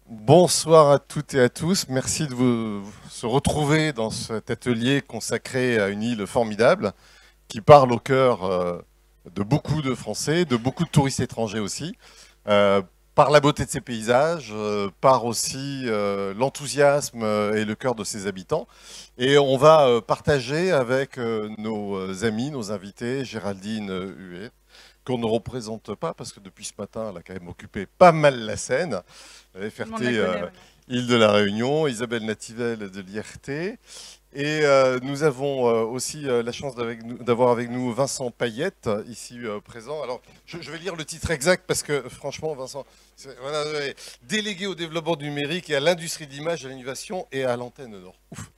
Bonsoir à toutes et à tous. Merci de se retrouver dans cet atelier consacré à une île formidable qui parle au cœur de beaucoup de Français, de beaucoup de touristes étrangers aussi, par la beauté de ses paysages, par aussi l'enthousiasme et le cœur de ses habitants. Et on va partager avec nos amis, nos invités, Géraldine Huet, qu'on ne représente pas parce que depuis ce matin, elle a quand même occupé pas mal la scène. Ferté, Île de la Réunion, Isabelle Nativelle de l'IRT. Et nous avons aussi la chance d'avoir avec nous Vincent Payette, ici présent. Alors, je vais lire le titre exact parce que, franchement, Vincent, voilà, délégué au développement numérique et à l'industrie d'image, à l'innovation et à l'antenne Nord. Ouf.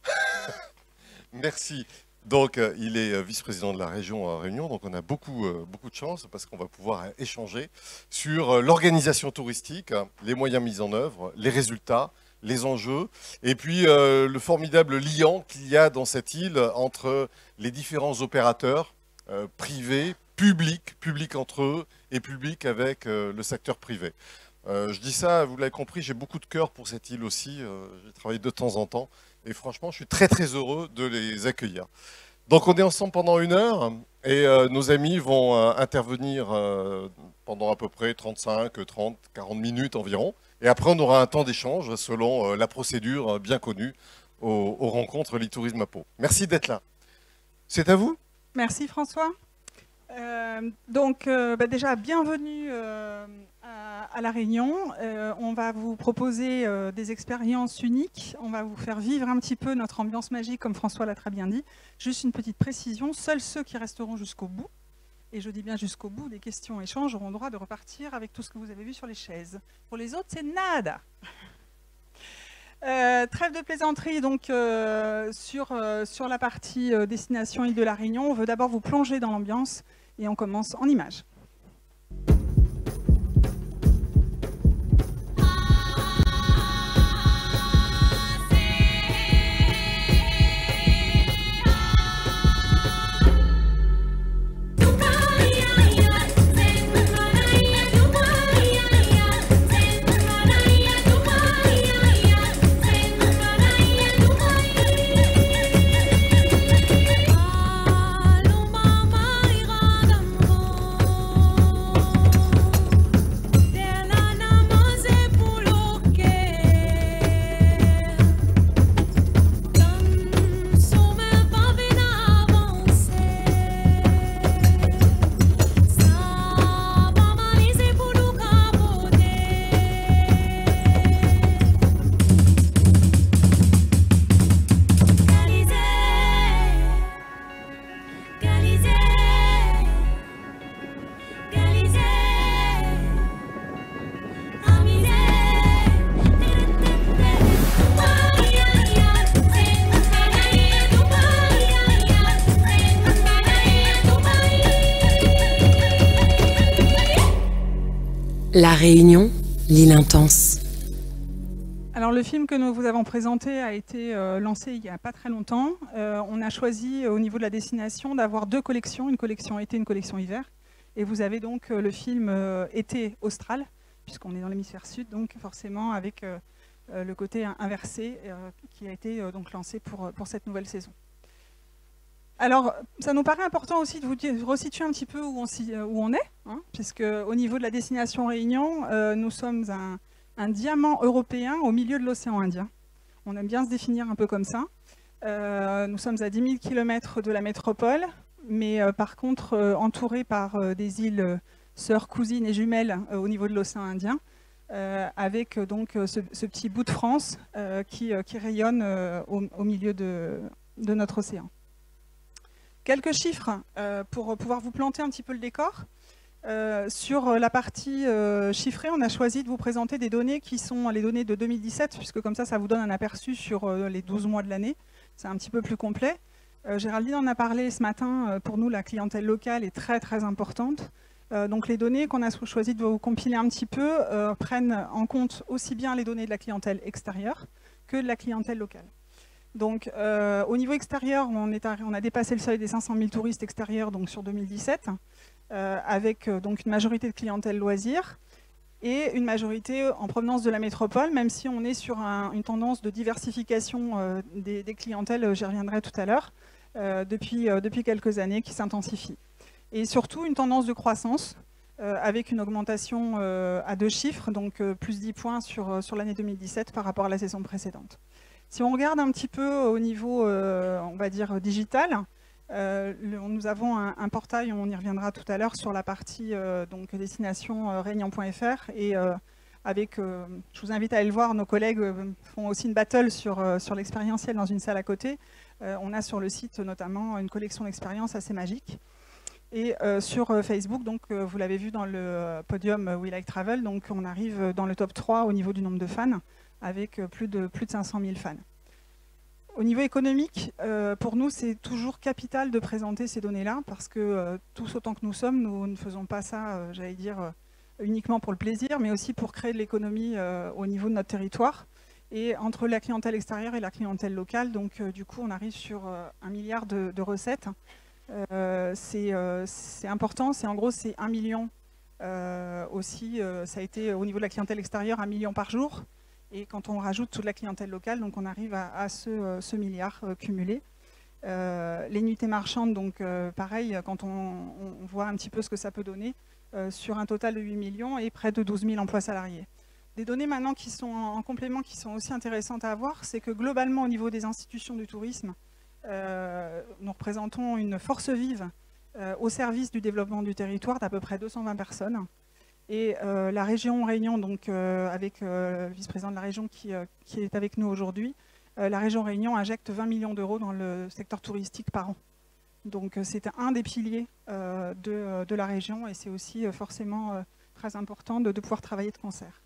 Merci. Donc, il est vice-président de la région Réunion, donc on a beaucoup de chance parce qu'on va pouvoir échanger sur l'organisation touristique, les moyens mis en œuvre, les résultats, les enjeux, et puis le formidable lien qu'il y a dans cette île entre les différents opérateurs privés, publics entre eux et publics avec le secteur privé. Je dis ça, vous l'avez compris, j'ai beaucoup de cœur pour cette île aussi, j'ai travaillé de temps en temps. Et franchement, je suis très très heureux de les accueillir. Donc on est ensemble pendant 1 heure et nos amis vont intervenir pendant à peu près 35, 30, 40 minutes environ. Et après on aura un temps d'échange selon la procédure bien connue aux rencontres Litourisme à Pau. Merci d'être là. C'est à vous. Merci François. Déjà, bienvenue à La Réunion. On va vous proposer des expériences uniques. On va vous faire vivre un petit peu notre ambiance magique, comme François l'a très bien dit. Juste une petite précision, seuls ceux qui resteront jusqu'au bout, et je dis bien jusqu'au bout des questions-échanges, auront le droit de repartir avec tout ce que vous avez vu sur les chaises. Pour les autres, c'est nada. Trêve de plaisanterie, donc sur la partie destination Île de la Réunion, on veut d'abord vous plonger dans l'ambiance et on commence en images. La Réunion, l'île intense. Alors le film que nous vous avons présenté a été lancé il n'y a pas très longtemps. On a choisi au niveau de la destination d'avoir 2 collections, une collection été, une collection hiver. Et vous avez donc le film été austral, puisqu'on est dans l'hémisphère sud, donc forcément avec le côté inversé qui a été donc lancé pour cette nouvelle saison. Alors, ça nous paraît important aussi de vous resituer un petit peu où on est, hein, puisque au niveau de la destination Réunion, nous sommes un diamant européen au milieu de l'océan Indien. On aime bien se définir un peu comme ça. Nous sommes à 10 000 km de la métropole, mais par contre entourés par des îles sœurs, cousines et jumelles au niveau de l'océan Indien, avec donc ce petit bout de France qui rayonne au milieu de notre océan. Quelques chiffres pour pouvoir vous planter un petit peu le décor. Sur la partie chiffrée, on a choisi de vous présenter des données qui sont les données de 2017, puisque comme ça vous donne un aperçu sur les 12 mois de l'année. C'est un petit peu plus complet. Géraldine en a parlé ce matin. Pour nous, la clientèle locale est très très importante. Donc les données qu'on a choisi de vous compiler un petit peu prennent en compte aussi bien les données de la clientèle extérieure que de la clientèle locale. Donc, au niveau extérieur, on a dépassé le seuil des 500 000 touristes extérieurs donc, sur 2017, avec donc une majorité de clientèle loisirs. et une majorité en provenance de la métropole, même si on est sur une tendance de diversification des clientèles, j'y reviendrai tout à l'heure, depuis quelques années qui s'intensifie. Et surtout une tendance de croissance, avec une augmentation à 2 chiffres, donc plus 10 points sur l'année 2017 par rapport à la saison précédente. Si on regarde un petit peu au niveau, on va dire, digital, nous avons un portail, on y reviendra tout à l'heure, sur la partie donc, destination réunion.fr. Et je vous invite à aller le voir, nos collègues font aussi une battle sur l'expérientiel dans une salle à côté. On a sur le site notamment une collection d'expériences assez magique. Et sur Facebook, donc, vous l'avez vu dans le podium We Like Travel, donc on arrive dans le top 3 au niveau du nombre de fans, avec plus de 500 000 fans. Au niveau économique, pour nous, c'est toujours capital de présenter ces données-là, parce que tous autant que nous sommes, nous ne faisons pas ça, j'allais dire, uniquement pour le plaisir, mais aussi pour créer de l'économie au niveau de notre territoire. Et entre la clientèle extérieure et la clientèle locale, donc du coup, on arrive sur 1 milliard de recettes. C'est important, en gros c'est 1 million aussi, ça a été au niveau de la clientèle extérieure 1 million par jour, et quand on rajoute toute la clientèle locale, donc on arrive à ce milliard cumulé. Les nuitées marchandes, donc pareil, quand on voit un petit peu ce que ça peut donner, sur un total de 8 millions et près de 12 000 emplois salariés. Des données maintenant qui sont en complément, qui sont aussi intéressantes à avoir, c'est que globalement au niveau des institutions du tourisme, nous représentons une force vive au service du développement du territoire d'à peu près 220 personnes. Et la région Réunion, donc avec le vice-président de la région qui est avec nous aujourd'hui, la région Réunion injecte 20 millions d'euros dans le secteur touristique par an. Donc c'est un des piliers de la région, et c'est aussi forcément très important de pouvoir travailler de concert.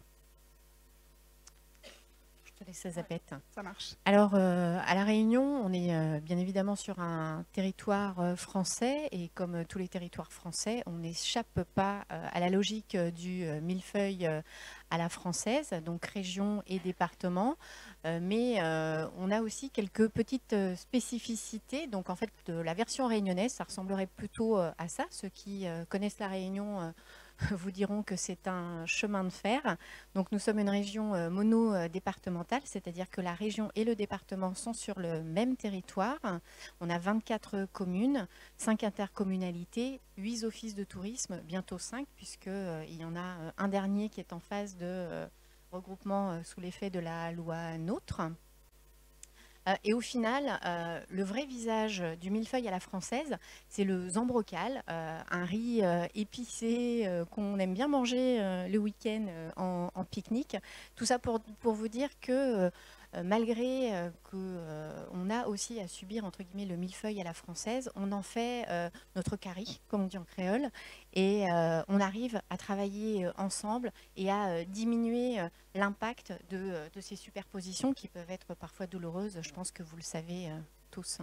Ça marche. Alors, à La Réunion, on est bien évidemment sur un territoire français, et comme tous les territoires français, on n'échappe pas à la logique du millefeuille à la française, donc région et département, mais on a aussi quelques petites spécificités. Donc en fait, la version réunionnaise, ça ressemblerait plutôt à ça. Ceux qui connaissent La Réunion vous diront que c'est un chemin de fer. Donc nous sommes une région mono-départementale, c'est-à-dire que la région et le département sont sur le même territoire. On a 24 communes, 5 intercommunalités, 8 offices de tourisme, bientôt 5, puisqu'il y en a un dernier qui est en phase de regroupement sous l'effet de la loi NOTRe. Et au final, le vrai visage du millefeuille à la française, c'est le zambrocal, un riz épicé qu'on aime bien manger le week-end en pique-nique. Tout ça pour vous dire que malgré qu'on a aussi à subir entre guillemets le millefeuille à la française, on en fait notre curry, comme on dit en créole, et on arrive à travailler ensemble et à diminuer l'impact de ces superpositions qui peuvent être parfois douloureuses. Je pense que vous le savez tous.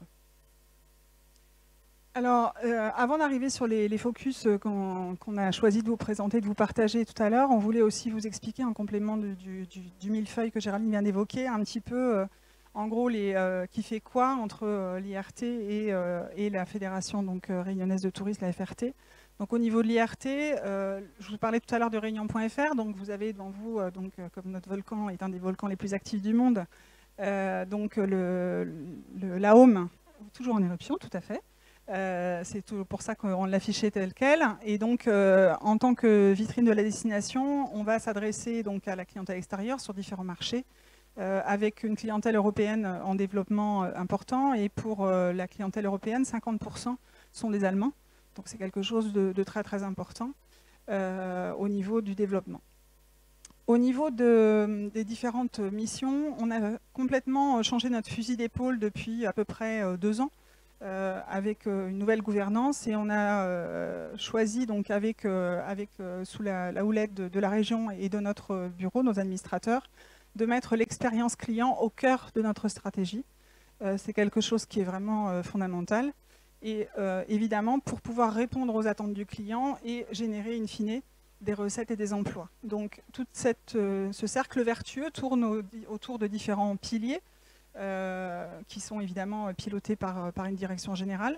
Alors, avant d'arriver sur les focus qu'on a choisi de vous présenter, de vous partager tout à l'heure, on voulait aussi vous expliquer en complément du millefeuille que Géraldine vient d'évoquer, un petit peu, en gros, qui fait quoi entre l'IRT et la Fédération donc, réunionnaise de tourisme, la FRT. Donc, au niveau de l'IRT, je vous parlais tout à l'heure de réunion.fr, donc vous avez devant vous, comme notre volcan est un des volcans les plus actifs du monde, donc la Home, toujours en éruption, tout à fait. C'est pour ça qu'on l'affichait tel quel. Et donc, en tant que vitrine de la destination, on va s'adresser donc à la clientèle extérieure sur différents marchés, avec une clientèle européenne en développement important. Et pour la clientèle européenne, 50% sont des Allemands. Donc, c'est quelque chose de très, très important au niveau du développement. Au niveau des différentes missions, on a complètement changé notre fusil d'épaule depuis à peu près 2 ans. Avec une nouvelle gouvernance, et on a choisi donc sous la houlette de la région et de notre bureau, nos administrateurs, de mettre l'expérience client au cœur de notre stratégie. C'est quelque chose qui est vraiment fondamental, et évidemment pour pouvoir répondre aux attentes du client et générer in fine des recettes et des emplois. Donc tout ce cercle vertueux tourne autour de différents piliers qui sont évidemment pilotés par une direction générale.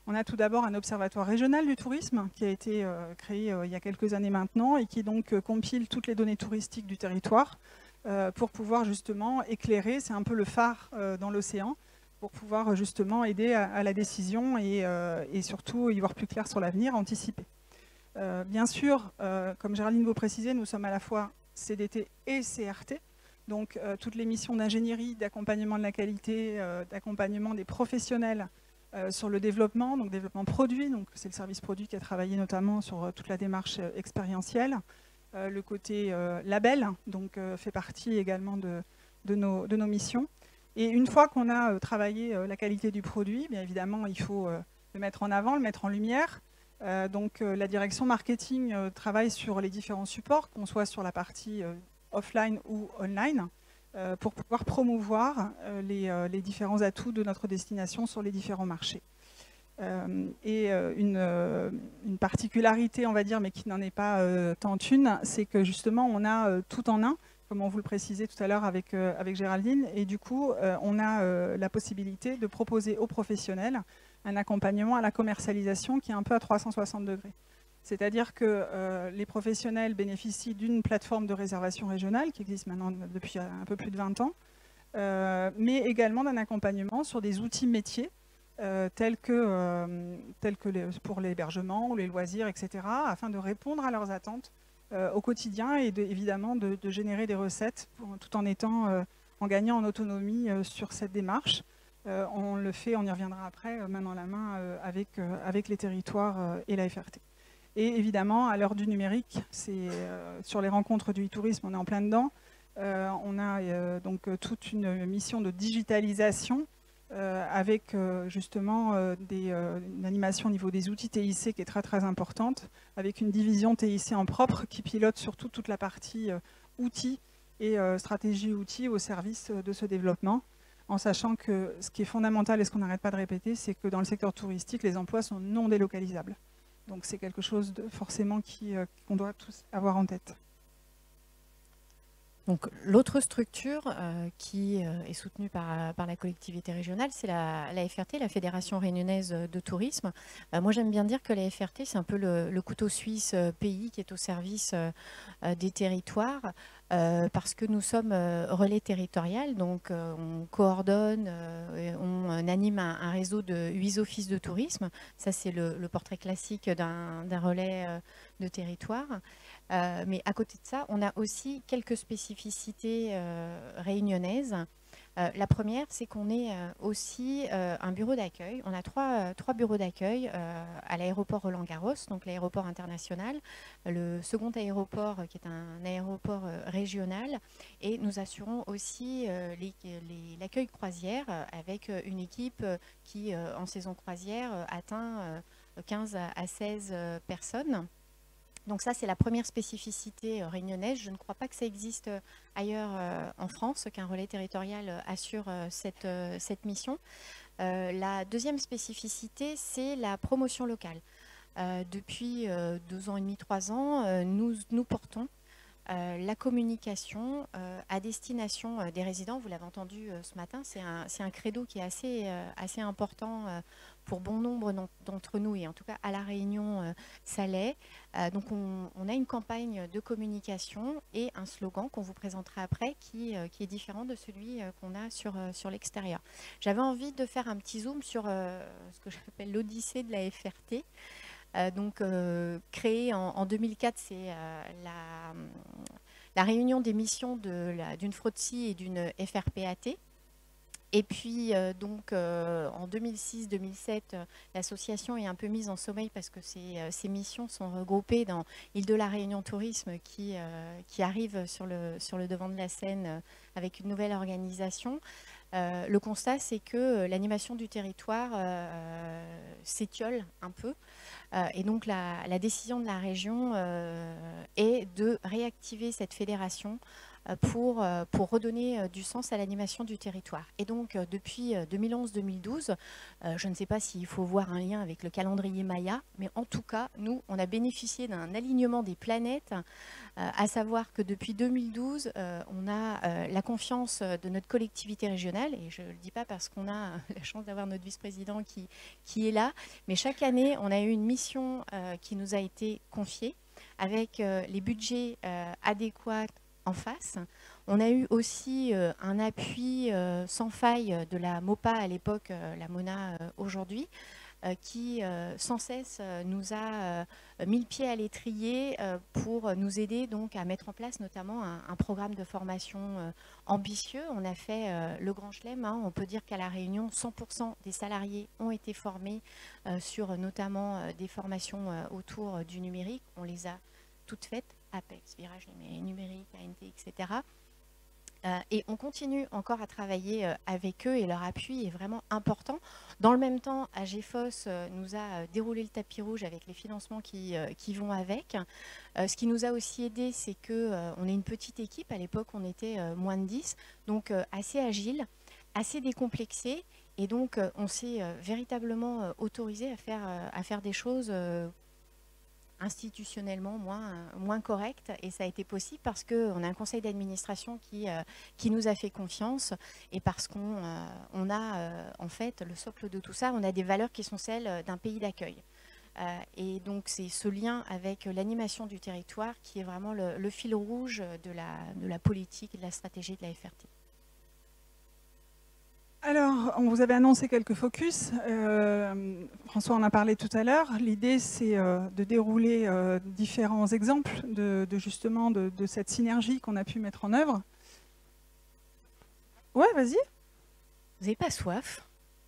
On a tout d'abord un observatoire régional du tourisme qui a été créé il y a quelques années maintenant et qui donc compile toutes les données touristiques du territoire pour pouvoir justement éclairer, c'est un peu le phare dans l'océan, pour pouvoir justement aider à la décision et surtout y voir plus clair sur l'avenir, anticiper. Bien sûr, comme Géraldine vous précisait, nous sommes à la fois CDT et CRT, donc toutes les missions d'ingénierie, d'accompagnement de la qualité, d'accompagnement des professionnels sur le développement, donc développement produit, donc c'est le service produit qui a travaillé notamment sur toute la démarche expérientielle. Le côté label, donc fait partie également de nos missions. Et une fois qu'on a travaillé la qualité du produit, bien évidemment, il faut le mettre en avant, le mettre en lumière. Donc la direction marketing travaille sur les différents supports, qu'on soit sur la partie offline ou online, pour pouvoir promouvoir les différents atouts de notre destination sur les différents marchés. Une particularité, on va dire, mais qui n'en est pas tant une, c'est que justement, on a tout en un, comme on vous le précisait tout à l'heure avec Géraldine, et du coup, on a la possibilité de proposer aux professionnels un accompagnement à la commercialisation qui est un peu à 360 degrés. C'est-à-dire que les professionnels bénéficient d'une plateforme de réservation régionale qui existe maintenant depuis un peu plus de 20 ans, mais également d'un accompagnement sur des outils métiers tels que pour l'hébergement ou les loisirs, etc., afin de répondre à leurs attentes au quotidien et évidemment de générer des recettes tout en gagnant en autonomie sur cette démarche. On le fait, on y reviendra après, main dans la main avec les territoires et la FRT. Et évidemment, à l'heure du numérique, sur les rencontres du e-tourisme, on est en plein dedans. On a donc toute une mission de digitalisation avec justement une animation au niveau des outils TIC qui est très très importante, avec une division TIC en propre qui pilote surtout toute la partie outils et stratégie outils au service de ce développement, en sachant que ce qui est fondamental et ce qu'on n'arrête pas de répéter, c'est que dans le secteur touristique, les emplois sont non délocalisables. Donc c'est quelque chose forcément qu'on doit tous avoir en tête. Donc l'autre structure qui est soutenue par la collectivité régionale, c'est la FRT, la Fédération réunionnaise de tourisme. Moi j'aime bien dire que la FRT, c'est un peu le couteau suisse pays qui est au service des territoires, parce que nous sommes relais territorial, donc on coordonne, on anime un réseau de 8 offices de tourisme. Ça c'est le portrait classique d'un relais de territoire. Mais à côté de ça, on a aussi quelques spécificités réunionnaises. La première, c'est qu'on est aussi un bureau d'accueil. On a trois bureaux d'accueil à l'aéroport Roland-Garros, donc l'aéroport international, le second aéroport qui est un aéroport régional, et nous assurons aussi l'accueil croisière avec une équipe qui, en saison croisière, atteint 15 à 16 personnes. Donc ça, c'est la première spécificité réunionnaise. Je ne crois pas que ça existe ailleurs en France, qu'un relais territorial assure cette mission. La deuxième spécificité, c'est la promotion locale. Depuis 2 ans et demi, 3 ans, nous portons la communication à destination des résidents. Vous l'avez entendu ce matin, c'est un credo qui est assez important pour bon nombre d'entre nous, et en tout cas à La Réunion, ça l'est. Donc on a une campagne de communication et un slogan qu'on vous présentera après qui est différent de celui qu'on a sur l'extérieur. J'avais envie de faire un petit zoom sur ce que j'appelle l'Odyssée de la FRT. Créée en 2004, c'est la réunion des missions d'une FROTSI et d'une FRPAT. Et puis, en 2006-2007, l'association est un peu mise en sommeil parce que ces missions sont regroupées dans Île de la Réunion Tourisme qui arrive sur le devant de la scène avec une nouvelle organisation. Le constat, c'est que l'animation du territoire s'étiole un peu. Et donc, la décision de la région est de réactiver cette fédération pour redonner du sens à l'animation du territoire. Et donc, depuis 2011-2012, je ne sais pas s'il faut voir un lien avec le calendrier Maya, mais en tout cas, nous, on a bénéficié d'un alignement des planètes, à savoir que depuis 2012, on a la confiance de notre collectivité régionale, et je ne le dis pas parce qu'on a la chance d'avoir notre vice-président qui est là, mais chaque année, on a eu une mission qui nous a été confiée, avec les budgets adéquats en face. On a eu aussi un appui sans faille de la MOPA à l'époque, la MONA aujourd'hui, qui sans cesse nous a mis le pied à l'étrier pour nous aider donc à mettre en place notamment un programme de formation ambitieux. On a fait le Grand Chelem, hein. On peut dire qu'à La Réunion, 100% des salariés ont été formés sur notamment des formations autour du numérique. On les a toutes faites, APEX, virage numérique, ANT, etc. Et on continue encore à travailler avec eux et leur appui est vraiment important. Dans le même temps, AGFOS nous a déroulé le tapis rouge avec les financements qui vont avec. Ce qui nous a aussi aidé, c'est qu'on est une petite équipe. À l'époque, on était moins de 10, donc assez agile, assez décomplexé. Et donc, on s'est véritablement autorisé à faire des choses institutionnellement moins correcte, et ça a été possible parce qu'on a un conseil d'administration qui nous a fait confiance et parce qu'on a en fait le socle de tout ça, on a des valeurs qui sont celles d'un pays d'accueil. Et donc c'est ce lien avec l'animation du territoire qui est vraiment le fil rouge de la politique et de la stratégie de la FRT. Alors, on vous avait annoncé quelques focus. François en a parlé tout à l'heure. L'idée, c'est de dérouler différents exemples justement de cette synergie qu'on a pu mettre en œuvre. Ouais, vas-y. Vous n'avez pas soif?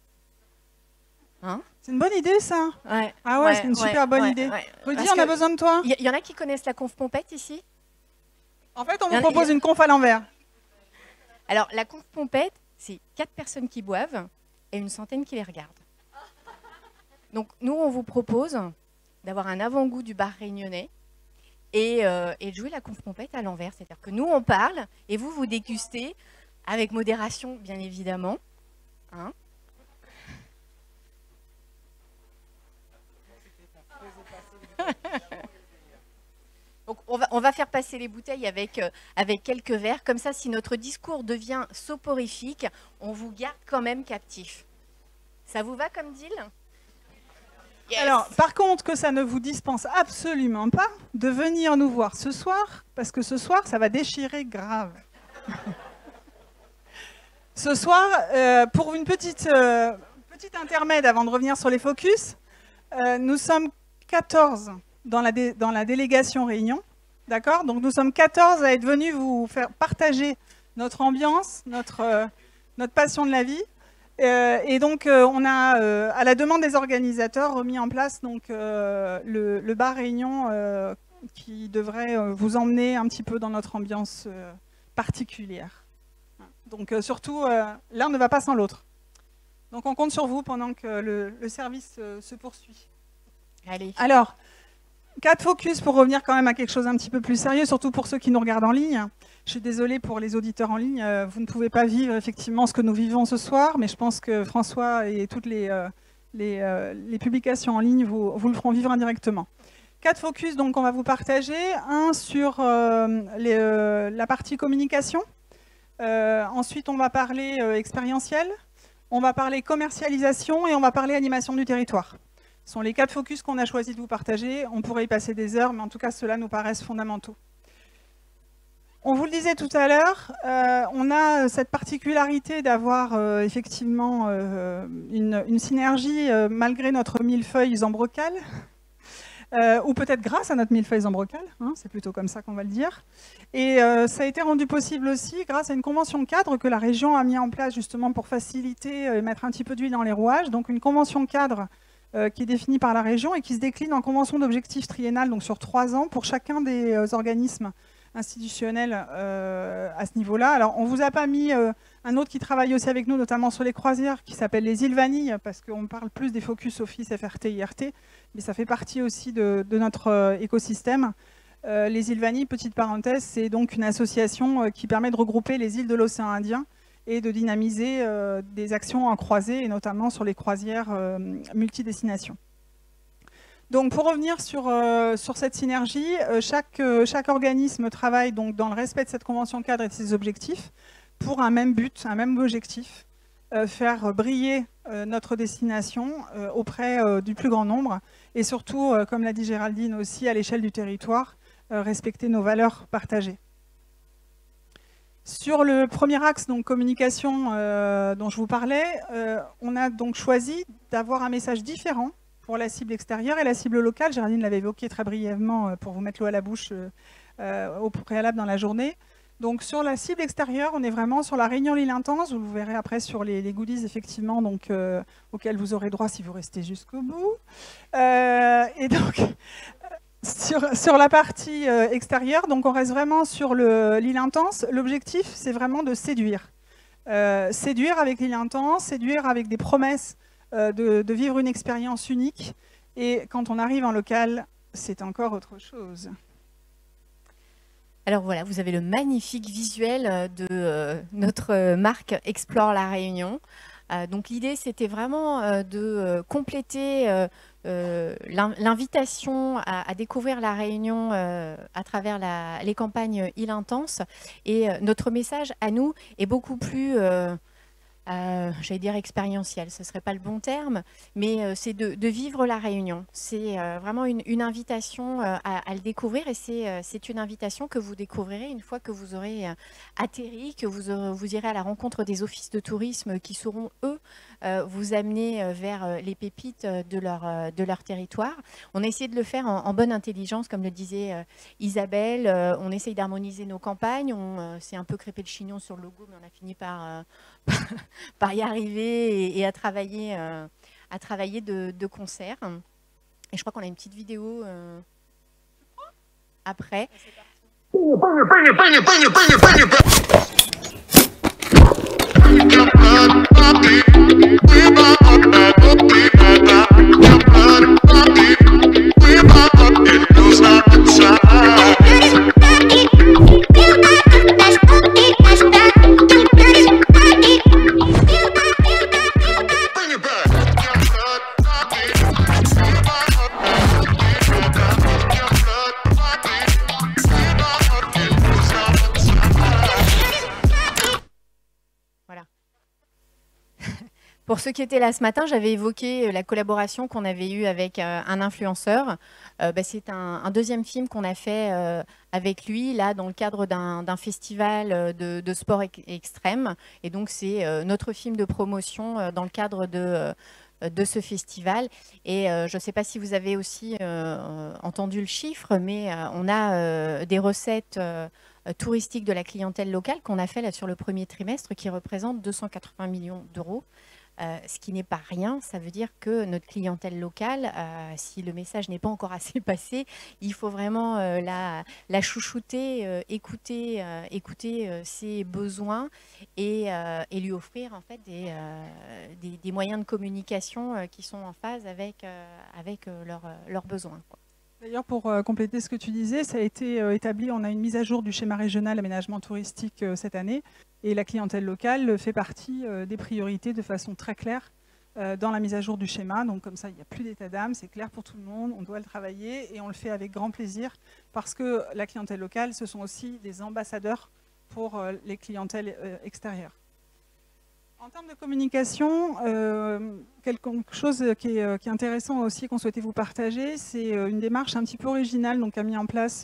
Hein? C'est une bonne idée, ça. Ouais. Ah ouais, c'est une super bonne idée. Rudy, on a besoin de toi. Il y en a qui connaissent la conf pompette ici? En fait, on vous propose une conf à l'envers. Alors, la conf pompette, c'est 4 personnes qui boivent et une centaine qui les regardent. Donc, nous, on vous propose d'avoir un avant-goût du bar réunionnais et de jouer la conf pompette à l'envers. C'est-à-dire que nous, on parle et vous dégustez avec modération, bien évidemment. Hein? Donc on va faire passer les bouteilles avec quelques verres. Comme ça, si notre discours devient soporifique, on vous garde quand même captif. Ça vous va comme deal? Yes. Alors, par contre, que ça ne vous dispense absolument pas de venir nous voir ce soir, parce que ce soir, ça va déchirer grave. Ce soir, pour une petite intermède avant de revenir sur les focus, nous sommes 14 dans la délégation Réunion, d'accord? Donc nous sommes 14 à être venus vous faire partager notre ambiance, notre passion de la vie. Et donc on a, à la demande des organisateurs, remis en place donc, le bar Réunion qui devrait vous emmener un petit peu dans notre ambiance particulière. Donc surtout, l'un ne va pas sans l'autre. Donc on compte sur vous pendant que le service se poursuit. Allez. Alors, 4 focus pour revenir quand même à quelque chose un petit peu plus sérieux, surtout pour ceux qui nous regardent en ligne. Je suis désolée pour les auditeurs en ligne, vous ne pouvez pas vivre effectivement ce que nous vivons ce soir, mais je pense que François et toutes les publications en ligne vous le feront vivre indirectement. 4 focus donc on va vous partager. Un sur la partie communication. Ensuite, on va parler expérientiel. On va parler commercialisation et on va parler animation du territoire. Ce sont les 4 focus qu'on a choisi de vous partager. On pourrait y passer des heures, mais en tout cas, ceux-là nous paraissent fondamentaux. On vous le disait tout à l'heure, on a cette particularité d'avoir effectivement une synergie malgré notre millefeuille Zambrocal, ou peut-être grâce à notre millefeuille Zambrocal, hein, c'est plutôt comme ça qu'on va le dire. Et ça a été rendu possible aussi grâce à une convention cadre que la région a mis en place justement pour faciliter et mettre un petit peu d'huile dans les rouages. Donc une convention cadre qui est définie par la région et qui se décline en convention d'objectifs triennale, donc sur 3 ans pour chacun des organismes institutionnels à ce niveau-là. Alors on ne vous a pas mis un autre qui travaille aussi avec nous, notamment sur les croisières, qui s'appelle les îles Vanille, parce qu'on parle plus des focus Office, FRT, IRT, mais ça fait partie aussi de notre écosystème. Les îles Vanille, petite parenthèse, c'est donc une association qui permet de regrouper les îles de l'océan Indien et de dynamiser des actions en croisée, et notamment sur les croisières multidestinations. Donc pour revenir sur cette synergie, chaque organisme travaille donc dans le respect de cette convention cadre et de ses objectifs pour un même but, un même objectif, faire briller notre destination auprès du plus grand nombre et surtout, comme l'a dit Géraldine aussi, à l'échelle du territoire, respecter nos valeurs partagées. Sur le premier axe, donc communication dont je vous parlais, on a donc choisi d'avoir un message différent pour la cible extérieure et la cible locale. Géraldine l'avait évoqué très brièvement pour vous mettre l'eau à la bouche au préalable dans la journée. Donc sur la cible extérieure, on est vraiment sur la Réunion L'Île Intense. Vous le verrez après sur les goodies, effectivement, donc, auxquels vous aurez droit si vous restez jusqu'au bout. Et donc, sur la partie extérieure, donc on reste vraiment sur l'Île Intense. L'objectif, c'est vraiment de séduire. Séduire avec l'Île Intense, séduire avec des promesses de vivre une expérience unique. Et quand on arrive en local, c'est encore autre chose. Alors voilà, vous avez le magnifique visuel de notre marque Explore la Réunion. Donc l'idée, c'était vraiment de compléter l'invitation à découvrir la Réunion à travers les campagnes Île Intense. Et notre message à nous est beaucoup plus, j'allais dire expérientiel, ce ne serait pas le bon terme, mais c'est de vivre la Réunion. C'est vraiment une invitation à le découvrir et c'est une invitation que vous découvrirez une fois que vous aurez atterri, que vous irez à la rencontre des offices de tourisme qui sauront, eux, vous amener vers les pépites de leur territoire. On a essayé de le faire en bonne intelligence, comme le disait Isabelle. On essaye d'harmoniser nos campagnes. On s'est un peu crêpé le chignon sur le logo, mais on a fini par y arriver et à travailler de concert. Et je crois qu'on a une petite vidéo après. Pour ceux qui étaient là ce matin, j'avais évoqué la collaboration qu'on avait eue avec un influenceur. C'est un deuxième film qu'on a fait avec lui, là, dans le cadre d'un festival de sport extrême. Et donc, c'est notre film de promotion dans le cadre de ce festival. Et je ne sais pas si vous avez aussi entendu le chiffre, mais on a des recettes touristiques de la clientèle locale qu'on a fait là, sur le premier trimestre qui représentent 280 millions d'euros. Ce qui n'est pas rien, ça veut dire que notre clientèle locale, si le message n'est pas encore assez passé, il faut vraiment la chouchouter, écouter ses besoins et lui offrir en fait des moyens de communication qui sont en phase avec leurs besoins, quoi. D'ailleurs, pour compléter ce que tu disais, ça a été établi, on a une mise à jour du schéma régional aménagement touristique cette année, et la clientèle locale fait partie des priorités de façon très claire dans la mise à jour du schéma. Donc comme ça, il n'y a plus d'état d'âme, c'est clair pour tout le monde, on doit le travailler et on le fait avec grand plaisir parce que la clientèle locale, ce sont aussi des ambassadeurs pour les clientèles extérieures. En termes de communication, quelque chose qui est intéressant aussi qu'on souhaitait vous partager, c'est une démarche un petit peu originale qu'ont mis en place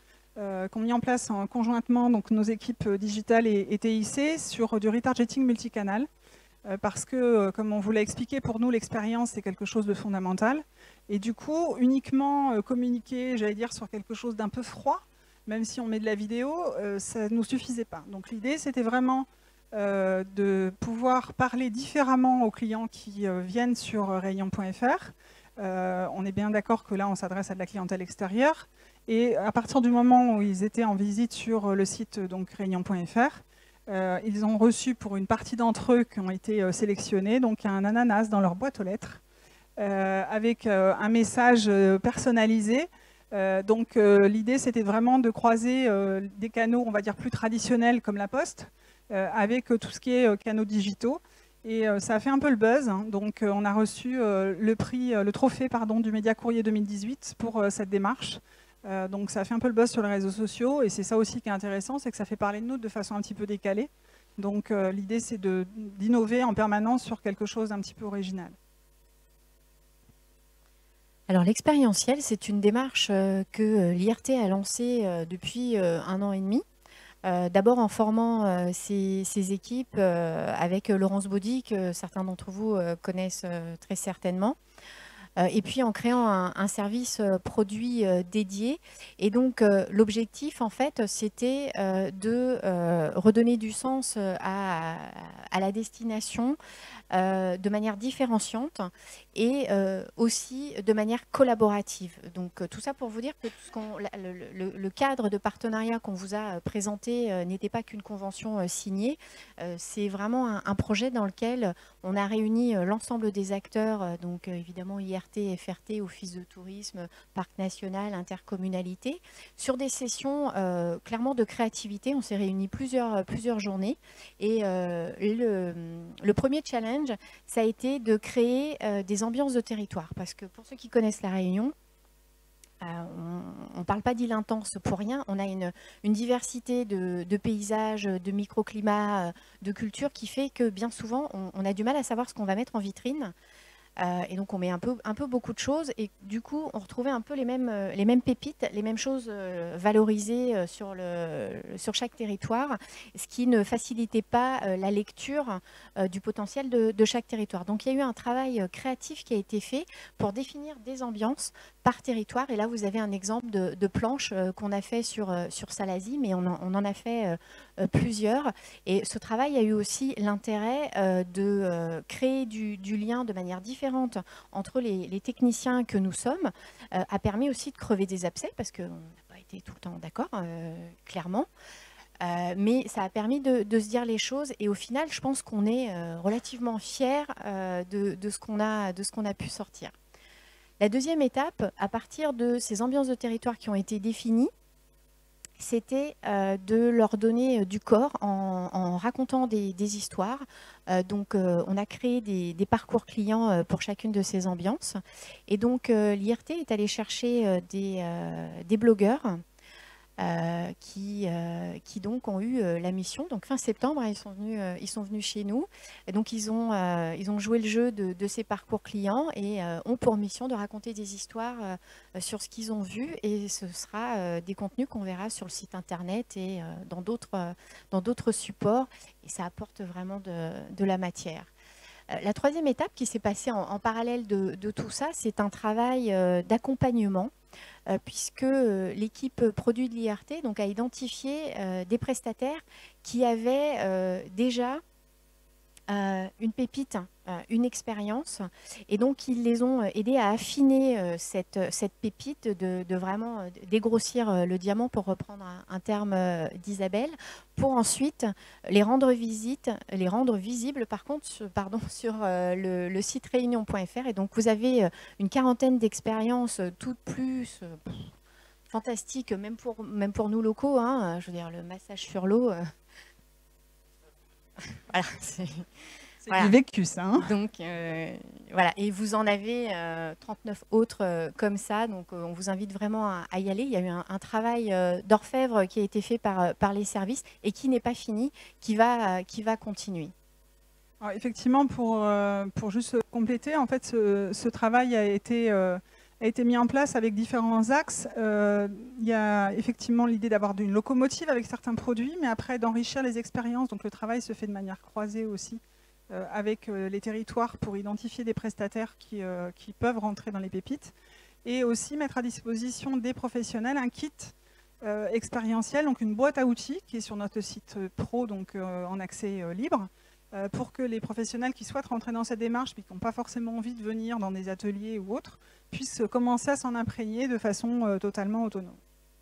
conjointement donc, nos équipes digitales et TIC sur du retargeting multicanal. Parce que, comme on vous l'a expliqué, pour nous, l'expérience, c'est quelque chose de fondamental. Et du coup, uniquement communiquer, j'allais dire, sur quelque chose d'un peu froid, même si on met de la vidéo, ça ne nous suffisait pas. Donc l'idée, c'était vraiment de pouvoir parler différemment aux clients qui viennent sur rayon.fr. On est bien d'accord que là, on s'adresse à de la clientèle extérieure. Et à partir du moment où ils étaient en visite sur le site rayon.fr, ils ont reçu pour une partie d'entre eux qui ont été sélectionnés donc un ananas dans leur boîte aux lettres avec un message personnalisé Donc l'idée, c'était vraiment de croiser des canaux, on va dire, plus traditionnels comme la Poste, avec tout ce qui est canaux digitaux. Et ça a fait un peu le buzz. Hein. Donc on a reçu le trophée du Média Courrier 2018 pour cette démarche. Donc ça a fait un peu le buzz sur les réseaux sociaux. Et c'est ça aussi qui est intéressant, c'est que ça fait parler de nous de façon un petit peu décalée. Donc l'idée, c'est d'innover en permanence sur quelque chose d'un petit peu original. Alors l'expérientiel, c'est une démarche que l'IRT a lancée depuis 1 an et demi. D'abord en formant ses équipes avec Laurence Baudy, que certains d'entre vous connaissent très certainement. Et puis en créant un service produit dédié. Et donc l'objectif, en fait, c'était de redonner du sens à la destination de manière différenciante et aussi de manière collaborative. Donc tout ça pour vous dire que le cadre de partenariat qu'on vous a présenté n'était pas qu'une convention signée. C'est vraiment un projet dans lequel on a réuni l'ensemble des acteurs, donc évidemment IRT, FRT, Office de tourisme, Parc national, intercommunalité, sur des sessions clairement de créativité. On s'est réunis plusieurs journées et le premier challenge, ça a été de créer des ambiances de territoire. Parce que pour ceux qui connaissent La Réunion, on ne parle pas d'île intense pour rien. On a une diversité de paysages, de microclimats, de cultures qui fait que bien souvent, on a du mal à savoir ce qu'on va mettre en vitrine. Et donc on met un peu beaucoup de choses et du coup on retrouvait un peu les mêmes pépites, les mêmes choses valorisées sur chaque territoire, ce qui ne facilitait pas la lecture du potentiel de chaque territoire. Donc il y a eu un travail créatif qui a été fait pour définir des ambiances par territoire. Et là vous avez un exemple de planche qu'on a fait sur Salazie, mais on en a fait plusieurs. Et ce travail a eu aussi l'intérêt de créer du lien de manière différente entre les techniciens que nous sommes, a permis aussi de crever des abcès, parce qu'on n'a pas été tout le temps d'accord, clairement. Mais ça a permis de se dire les choses. Et au final, je pense qu'on est relativement fiers de ce qu'on a pu sortir. La deuxième étape, à partir de ces ambiances de territoire qui ont été définies, c'était de leur donner du corps en racontant des histoires. Donc, on a créé des parcours clients pour chacune de ces ambiances. Et donc, l'IRT est allé chercher des blogueurs qui donc ont eu la mission. Donc fin septembre, ils sont venus chez nous. Et donc ils ont joué le jeu de ces parcours clients et ont pour mission de raconter des histoires sur ce qu'ils ont vu. Et ce sera des contenus qu'on verra sur le site internet et dans d'autres supports. Et ça apporte vraiment de la matière. La troisième étape qui s'est passée en parallèle de tout ça, c'est un travail d'accompagnement. Puisque l'équipe produit de l'IRT a identifié des prestataires qui avaient déjà une pépite, une expérience, et donc ils les ont aidés à affiner cette pépite, de vraiment dégrossir le diamant, pour reprendre un terme d'Isabelle, pour ensuite les rendre visibles par contre sur le site réunion.fr. Et donc vous avez une quarantaine d'expériences, toutes plus fantastiques, même pour nous locaux, hein, je veux dire, le massage sur l'eau. Voilà, c'est du vécu, ça. Hein. Donc, voilà. Et vous en avez 39 autres comme ça. Donc, on vous invite vraiment à y aller. Il y a eu un travail d'orfèvre qui a été fait par les services et qui n'est pas fini, qui va continuer. Alors, effectivement, pour juste compléter, en fait, ce travail a été mis en place avec différents axes. Il y a effectivement l'idée d'avoir une locomotive avec certains produits, mais après d'enrichir les expériences. Donc le travail se fait de manière croisée aussi avec les territoires pour identifier des prestataires qui peuvent rentrer dans les pépites. Et aussi mettre à disposition des professionnels un kit expérientiel, donc une boîte à outils qui est sur notre site pro, donc en accès libre, pour que les professionnels qui souhaitent rentrer dans cette démarche, mais qui n'ont pas forcément envie de venir dans des ateliers ou autres, puissent commencer à s'en imprégner de façon totalement autonome.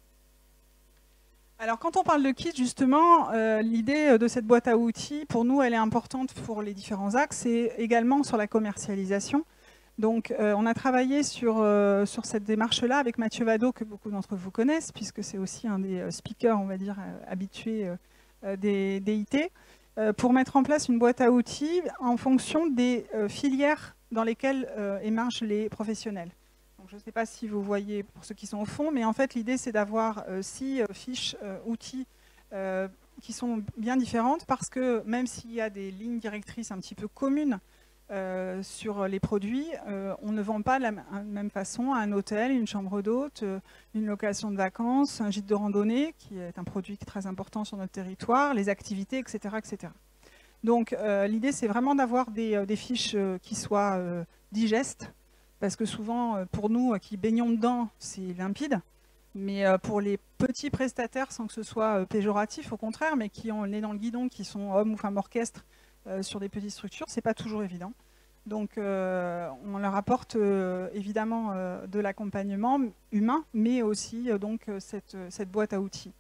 Alors quand on parle de kit, justement, l'idée de cette boîte à outils, pour nous, elle est importante pour les différents axes et également sur la commercialisation. Donc, on a travaillé sur cette démarche-là avec Mathieu Vado, que beaucoup d'entre vous connaissent, puisque c'est aussi un des speakers, on va dire, habitués des IT, pour mettre en place une boîte à outils en fonction des filières dans lesquelles émergent les professionnels. Donc, je ne sais pas si vous voyez, pour ceux qui sont au fond, mais en fait, l'idée, c'est d'avoir 6 fiches outils qui sont bien différentes, parce que même s'il y a des lignes directrices un petit peu communes sur les produits, on ne vend pas de la même façon un hôtel, une chambre d'hôte, une location de vacances, un gîte de randonnée, qui est un produit qui est très important sur notre territoire, les activités, etc. etc. Donc l'idée, c'est vraiment d'avoir des fiches qui soient digestes, parce que souvent, pour nous qui baignons dedans, c'est limpide. Mais pour les petits prestataires, sans que ce soit péjoratif, au contraire, mais qui ont le nez dans le guidon, qui sont hommes ou femmes orchestres, sur des petites structures, c'est pas toujours évident. Donc on leur apporte évidemment de l'accompagnement humain, mais aussi donc cette boîte à outils.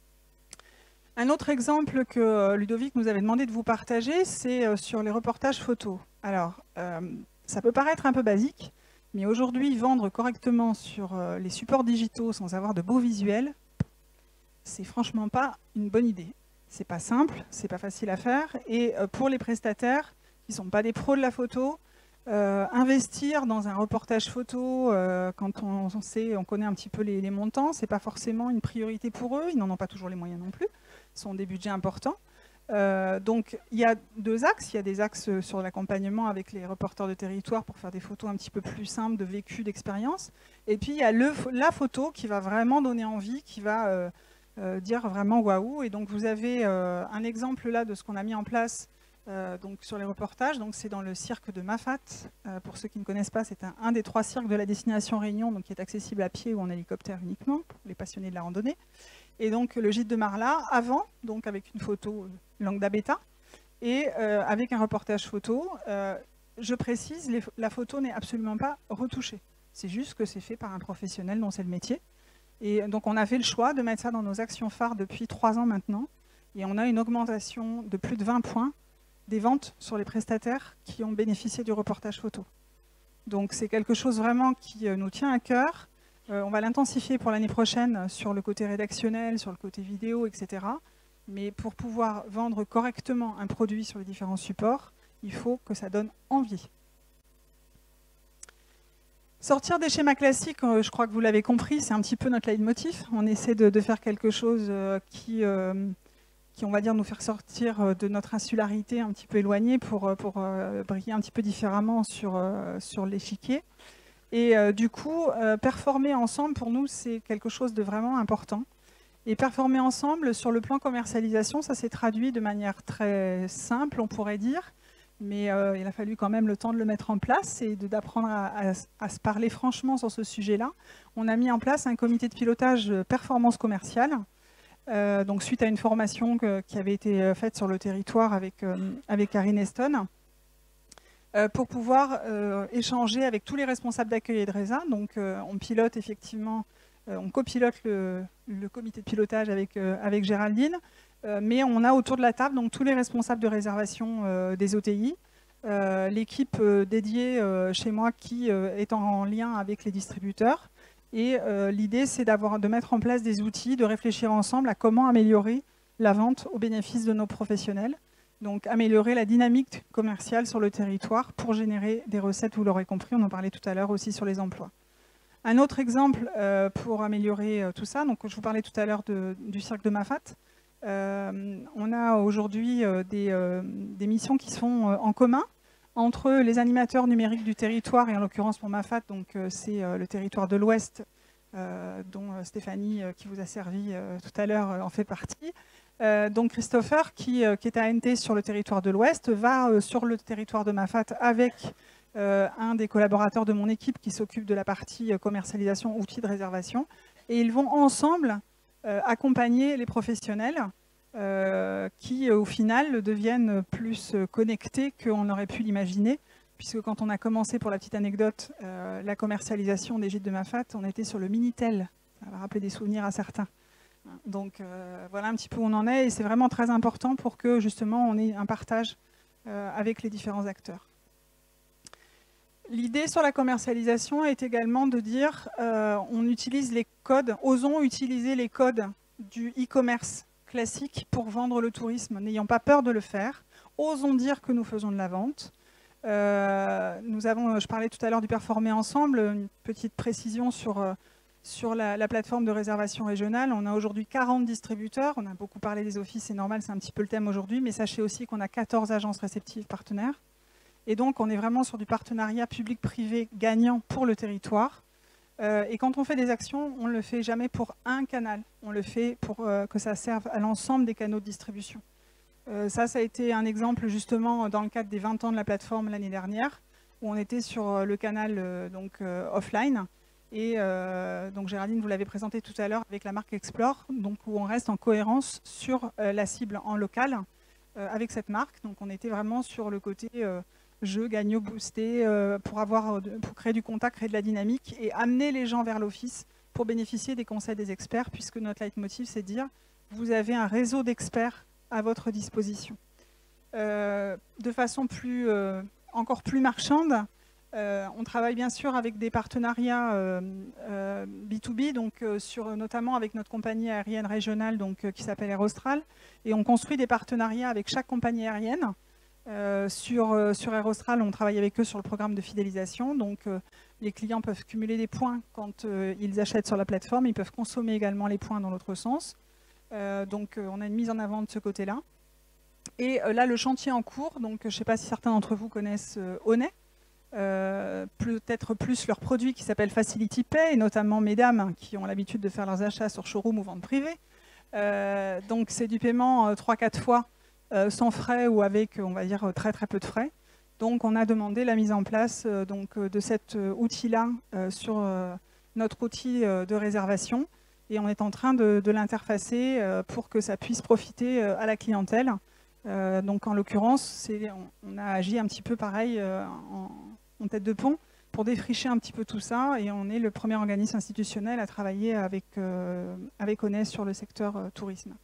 Un autre exemple que Ludovic nous avait demandé de vous partager, c'est sur les reportages photos. Alors, ça peut paraître un peu basique, mais aujourd'hui, vendre correctement sur les supports digitaux sans avoir de beaux visuels, c'est franchement pas une bonne idée. C'est pas simple, c'est pas facile à faire, et pour les prestataires qui sont pas des pros de la photo, investir dans un reportage photo quand on connaît un petit peu les montants, c'est pas forcément une priorité pour eux, ils n'en ont pas toujours les moyens non plus, ce sont des budgets importants. Donc il y a 2 axes, il y a des axes sur l'accompagnement avec les reporters de territoire pour faire des photos un petit peu plus simples, de vécu, d'expérience, et puis il y a la photo qui va vraiment donner envie, qui va dire vraiment waouh. Et donc vous avez un exemple là de ce qu'on a mis en place donc sur les reportages. Donc c'est dans le cirque de Mafat. Pour ceux qui ne connaissent pas, c'est un des 3 cirques de la destination Réunion, donc qui est accessible à pied ou en hélicoptère uniquement pour les passionnés de la randonnée. Et donc le gîte de Marla avant, donc avec une photo lambda bêta et avec un reportage photo. Je précise, la photo n'est absolument pas retouchée. C'est juste que c'est fait par un professionnel dont c'est le métier. Et donc on a fait le choix de mettre ça dans nos actions phares depuis 3 ans maintenant. Et on a une augmentation de plus de 20 points des ventes sur les prestataires qui ont bénéficié du reportage photo. Donc c'est quelque chose vraiment qui nous tient à cœur. On va l'intensifier pour l'année prochaine sur le côté rédactionnel, sur le côté vidéo, etc. Mais pour pouvoir vendre correctement un produit sur les différents supports, il faut que ça donne envie. Sortir des schémas classiques, je crois que vous l'avez compris, c'est un petit peu notre leitmotiv. On essaie de faire quelque chose qui, on va dire, nous faire sortir de notre insularité un petit peu éloignée pour briller un petit peu différemment sur l'échiquier. Et du coup, performer ensemble, pour nous, c'est quelque chose de vraiment important. Et performer ensemble, sur le plan commercialisation, ça s'est traduit de manière très simple, on pourrait dire. Mais il a fallu quand même le temps de le mettre en place et d'apprendre à se parler franchement sur ce sujet-là. On a mis en place un comité de pilotage performance commerciale, donc suite à une formation qui avait été faite sur le territoire avec Karine Eston, pour pouvoir échanger avec tous les responsables d'accueil et de résa. Donc on pilote effectivement, on copilote le comité de pilotage avec Géraldine. Mais on a autour de la table donc tous les responsables de réservation des OTI, l'équipe dédiée chez moi qui est en lien avec les distributeurs. Et l'idée, c'est de mettre en place des outils, de réfléchir ensemble à comment améliorer la vente au bénéfice de nos professionnels. Donc améliorer la dynamique commerciale sur le territoire pour générer des recettes, vous l'aurez compris, on en parlait tout à l'heure aussi sur les emplois. Un autre exemple pour améliorer tout ça, donc je vous parlais tout à l'heure du cirque de Mafat. On a aujourd'hui des missions qui sont en commun entre les animateurs numériques du territoire, et en l'occurrence pour Mafat, donc c'est le territoire de l'Ouest, dont Stéphanie, qui vous a servi tout à l'heure, en fait partie. Donc Christopher, qui est à ANT sur le territoire de l'Ouest, va sur le territoire de Mafat avec un des collaborateurs de mon équipe qui s'occupe de la partie commercialisation, outils de réservation, et ils vont ensemble accompagner les professionnels qui, au final, deviennent plus connectés qu'on aurait pu l'imaginer, puisque quand on a commencé, pour la petite anecdote, la commercialisation des gîtes de Mafat, on était sur le Minitel. Ça va rappeler des souvenirs à certains. Donc voilà un petit peu où on en est, et c'est vraiment très important pour que, justement, on ait un partage avec les différents acteurs. L'idée sur la commercialisation est également de dire on utilise les codes, osons utiliser les codes du e-commerce classique pour vendre le tourisme, n'ayons pas peur de le faire, osons dire que nous faisons de la vente. Je parlais tout à l'heure du performer ensemble, une petite précision sur la plateforme de réservation régionale. On a aujourd'hui 40 distributeurs, on a beaucoup parlé des offices, c'est normal, c'est un petit peu le thème aujourd'hui, mais sachez aussi qu'on a 14 agences réceptives partenaires. Et donc, on est vraiment sur du partenariat public-privé gagnant pour le territoire. Et quand on fait des actions, on ne le fait jamais pour un canal. On le fait pour que ça serve à l'ensemble des canaux de distribution. Ça a été un exemple justement dans le cadre des 20 ans de la plateforme l'année dernière, où on était sur le canal offline. Et donc Géraldine, vous l'avez présenté tout à l'heure avec la marque Explore, donc où on reste en cohérence sur la cible en local avec cette marque. Donc on était vraiment sur le côté jeu, gagnant, boosté, pour créer du contact, créer de la dynamique et amener les gens vers l'office pour bénéficier des conseils des experts, puisque notre leitmotiv, c'est de dire vous avez un réseau d'experts à votre disposition. De façon encore plus marchande, on travaille bien sûr avec des partenariats B2B, donc notamment avec notre compagnie aérienne régionale qui s'appelle Air Austral, et on construit des partenariats avec chaque compagnie aérienne. Sur Air Austral, on travaille avec eux sur le programme de fidélisation. Donc, les clients peuvent cumuler des points quand ils achètent sur la plateforme. Ils peuvent consommer également les points dans l'autre sens. Donc, on a une mise en avant de ce côté-là. Et là, le chantier en cours, donc je ne sais pas si certains d'entre vous connaissent Honnet, peut-être plus leur produit qui s'appelle Facility Pay, et notamment mesdames qui ont l'habitude de faire leurs achats sur showroom ou vente privée. Donc, c'est du paiement 3-4 fois. Sans frais ou avec, on va dire, très très peu de frais. Donc on a demandé la mise en place de cet outil-là sur notre outil de réservation et on est en train de l'interfacer pour que ça puisse profiter à la clientèle. Donc en l'occurrence, on a agi un petit peu pareil en tête de pont pour défricher un petit peu tout ça et on est le premier organisme institutionnel à travailler avec Honnet sur le secteur tourisme.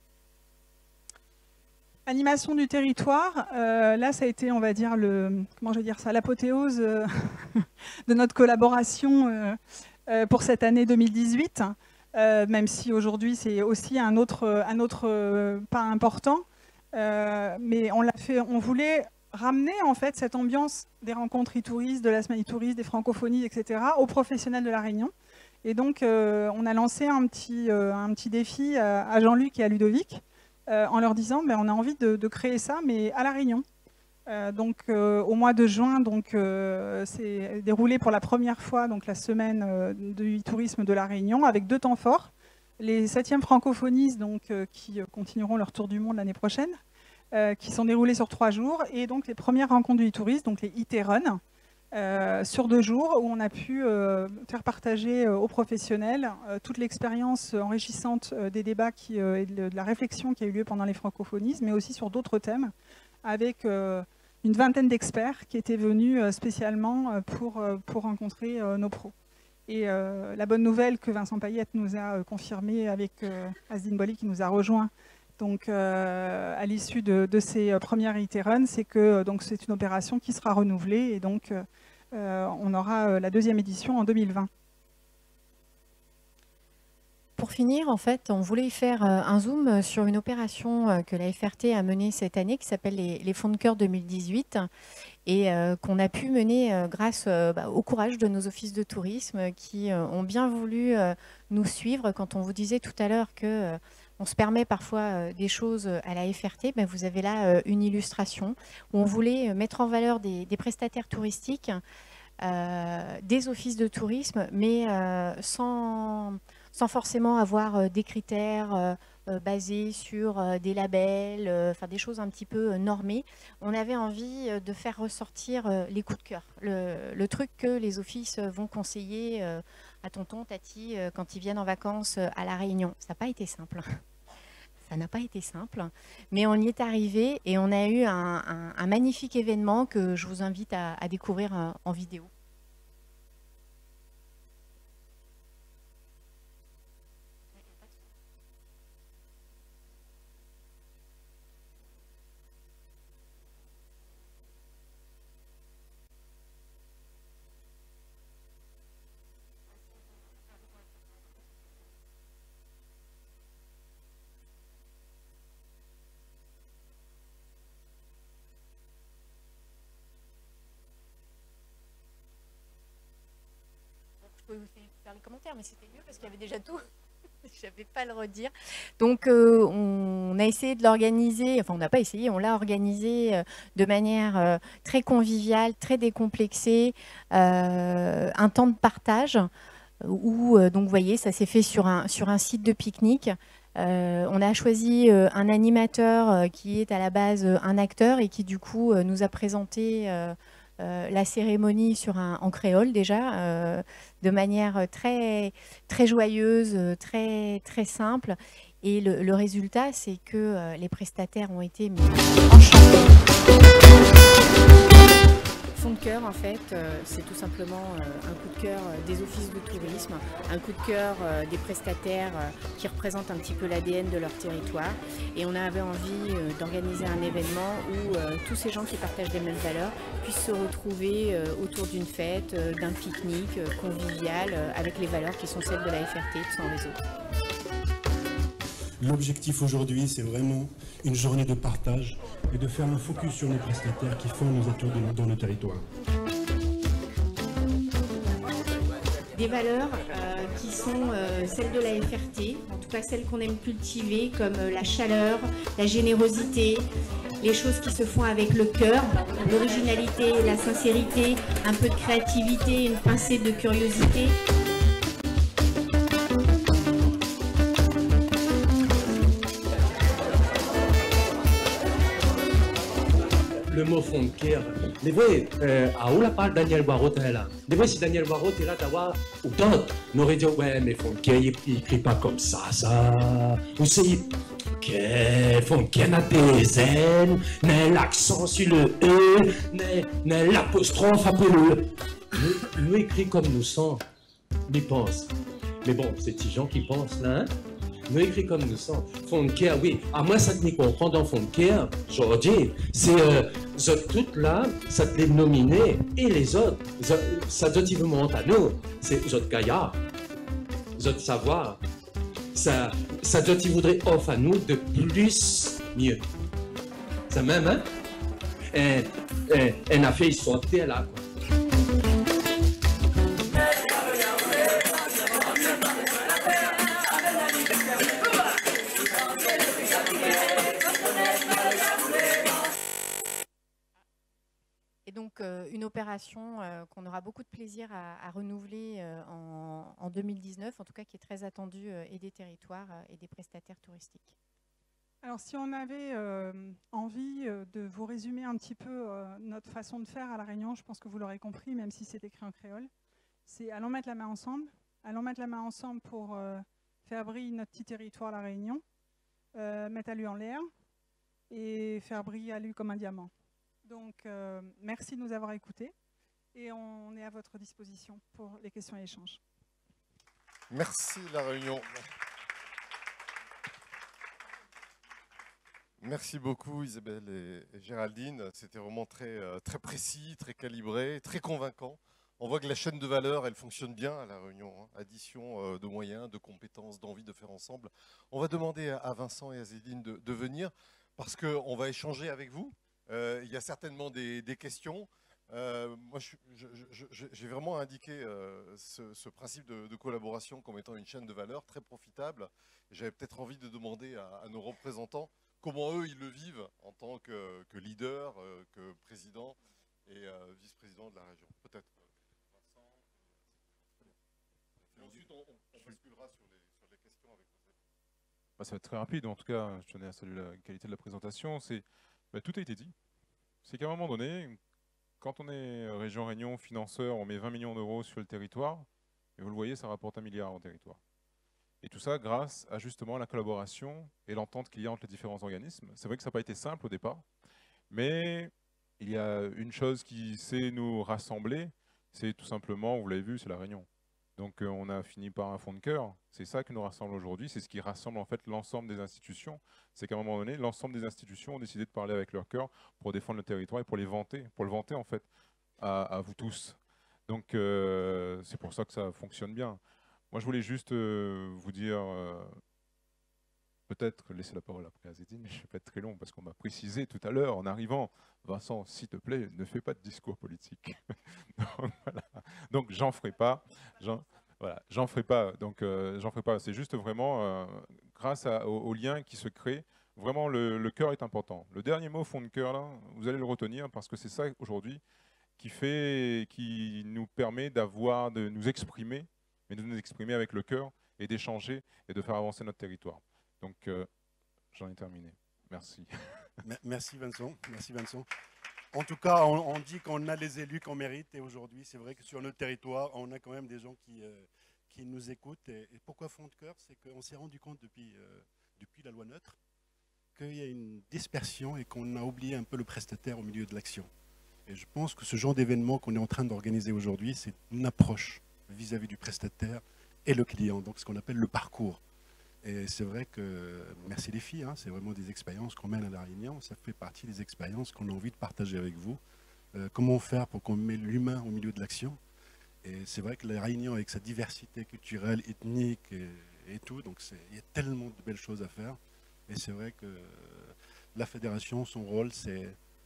Animation du territoire, là ça a été, on va dire, l'apothéose de notre collaboration pour cette année 2018, même si aujourd'hui c'est aussi un autre pas important, mais on voulait ramener en fait cette ambiance des rencontres e-touristes, de la semaine e-touriste, des francophonies, etc. aux professionnels de la Réunion. Et donc on a lancé un petit défi à Jean-Luc et à Ludovic, en leur disant on a envie de créer ça, mais à La Réunion. Au mois de juin, c'est déroulé pour la première fois la semaine du tourisme de La Réunion, avec 2 temps forts. Les 7e francophonies qui continueront leur tour du monde l'année prochaine, qui sont déroulés sur 3 jours, et donc les premières rencontres du tourisme, donc les IT-Run, sur 2 jours, où on a pu faire partager aux professionnels toute l'expérience enrichissante des débats et de la réflexion qui a eu lieu pendant les francophonies, mais aussi sur d'autres thèmes, avec une vingtaine d'experts qui étaient venus spécialement pour rencontrer nos pros. Et la bonne nouvelle que Vincent Payette nous a confirmée avec Asdine Bolli qui nous a rejoint à l'issue de ces premières IT-Run, c'est que c'est une opération qui sera renouvelée et donc on aura la 2e édition en 2020. Pour finir, en fait, on voulait faire un zoom sur une opération que la FRT a menée cette année qui s'appelle les Fonds de cœur 2018 et qu'on a pu mener grâce au courage de nos offices de tourisme qui ont bien voulu nous suivre. Quand on vous disait tout à l'heure que on se permet parfois des choses à la FRT, vous avez là une illustration où on voulait mettre en valeur des prestataires touristiques, des offices de tourisme, mais sans forcément avoir des critères basés sur des labels, des choses un petit peu normées. On avait envie de faire ressortir les coups de cœur, le truc que les offices vont conseiller à tonton, tati, quand ils viennent en vacances à La Réunion. Ça n'a pas été simple. Ça n'a pas été simple, mais on y est arrivé et on a eu un magnifique événement que je vous invite à découvrir en vidéo. pouvez vous faire les commentaires, mais c'était mieux parce qu'il y avait déjà tout. Je ne vais pas le redire. Donc, on a essayé de l'organiser, enfin, on n'a pas essayé, on l'a organisé de manière très conviviale, très décomplexée, un temps de partage où, donc, vous voyez, ça s'est fait sur un site de pique-nique. On a choisi un animateur qui est à la base un acteur et qui, du coup, nous a présenté la cérémonie en créole déjà, de manière très, très joyeuse, très, très simple. Et le résultat, c'est que les prestataires ont été enchantés. Fond de cœur, en fait, c'est tout simplement un coup de cœur des offices de tourisme, un coup de cœur des prestataires qui représentent un petit peu l'ADN de leur territoire. Et on avait envie d'organiser un événement où tous ces gens qui partagent les mêmes valeurs puissent se retrouver autour d'une fête, d'un pique-nique convivial, avec les valeurs qui sont celles de la FRT sans les autres. L'objectif aujourd'hui, c'est vraiment une journée de partage et de faire un focus sur nos prestataires qui font nos atouts dans nos territoires. Des valeurs qui sont celles de la FRT, en tout cas celles qu'on aime cultiver, comme la chaleur, la générosité, les choses qui se font avec le cœur, l'originalité, la sincérité, un peu de créativité, une pincée de curiosité. Le mot fond de cœur. Mais oui, à où la parle Daniel Barot est là. Mais oui, si Daniel Barot est là, d'avoir ou d'autres, on aurait dit ouais, mais fond de cœur, il écrit pas comme ça. Ou c'est fond de cœur n'a des ailes, n'a l'accent sur le e, n'a l'apostrophe après le. Nous écrit comme nous sommes, nous pense. Mais bon, c'est ces gens qui pensent là, hein? Nous écrit comme nous sommes. Fond de cœur, oui. À moi, ça te n'y comprend dans fond de cœur, Jordi. C'est toutes là, ça te les nominer. Et les autres, ça doit y vous monter à nous. C'est les autres gaillards, les autres savoir. Ça doit y voudrait offre à nous de plus mieux. Ça même, hein? Un affaire, ils sont là, quoi. Et donc, une opération qu'on aura beaucoup de plaisir à renouveler en 2019, en tout cas qui est très attendue et des territoires et des prestataires touristiques. Alors, si on avait envie de vous résumer un petit peu notre façon de faire à La Réunion, je pense que vous l'aurez compris, même si c'est écrit en créole, c'est allons mettre la main ensemble pour faire briller notre petit territoire La Réunion, mettre à lui en l'air et faire briller à lui comme un diamant. Donc, merci de nous avoir écoutés et on est à votre disposition pour les questions et échanges. Merci La Réunion. Merci beaucoup Isabelle et Géraldine. C'était vraiment très précis, très calibré, très convaincant. On voit que la chaîne de valeur, elle fonctionne bien à La Réunion. Hein. Addition de moyens, de compétences, d'envie de faire ensemble. On va demander à Vincent et à Zéline de venir parce qu'on va échanger avec vous. Il y a certainement des questions. Moi, j'ai vraiment indiqué ce principe de collaboration comme étant une chaîne de valeur très profitable. J'avais peut-être envie de demander à nos représentants comment eux, ils le vivent en tant que leader, que président et vice-président de la région. Peut-être Vincent. Et ensuite, on basculera sur les questions avec vous. Ça va être très rapide. En tout cas, je tenais à saluer la qualité de la présentation. Tout a été dit. C'est qu'à un moment donné, quand on est région Réunion, financeur, on met 20 millions d'euros sur le territoire, et vous le voyez, ça rapporte 1 milliard au territoire. Et tout ça grâce à justement la collaboration et l'entente qu'il y a entre les différents organismes. C'est vrai que ça n'a pas été simple au départ, mais il y a une chose qui sait nous rassembler, c'est tout simplement, vous l'avez vu, c'est la Réunion. Donc on a fini par un fond de cœur. C'est ça qui nous rassemble aujourd'hui, c'est ce qui rassemble en fait l'ensemble des institutions. C'est qu'à un moment donné, l'ensemble des institutions ont décidé de parler avec leur cœur pour défendre le territoire et pour le vanter en fait à vous tous. Donc c'est pour ça que ça fonctionne bien. Moi je voulais juste vous dire, peut-être laisser la parole après à Zéline, mais je ne vais pas être très long parce qu'on m'a précisé tout à l'heure en arrivant, Vincent, s'il te plaît, ne fais pas de discours politique. Donc, voilà. Donc j'en ferai pas. Voilà, j'en ferai pas. Donc, j'en ferai pas. C'est juste vraiment grâce au lien qui se crée. Vraiment, le cœur est important. Le dernier mot, fond de cœur, là, vous allez le retenir parce que c'est ça aujourd'hui qui nous permet de nous exprimer, mais de nous exprimer avec le cœur et d'échanger et de faire avancer notre territoire. Donc, j'en ai terminé. Merci. Merci Vincent. Merci Vincent. En tout cas, on dit qu'on a les élus qu'on mérite, et aujourd'hui, c'est vrai que sur notre territoire, on a quand même des gens qui nous écoutent. Et pourquoi fond de cœur? C'est qu'on s'est rendu compte depuis la loi neutre qu'il y a une dispersion et qu'on a oublié un peu le prestataire au milieu de l'action. Et je pense que ce genre d'événement qu'on est en train d'organiser aujourd'hui, c'est une approche vis-à-vis du prestataire et le client, donc ce qu'on appelle le parcours. Et c'est vrai que, merci les filles, hein, c'est vraiment des expériences qu'on mène à La Réunion, ça fait partie des expériences qu'on a envie de partager avec vous. Comment faire pour qu'on mette l'humain au milieu de l'action? Et c'est vrai que La Réunion, avec sa diversité culturelle, ethnique et tout, donc il y a tellement de belles choses à faire. Et c'est vrai que la fédération, son rôle, c'est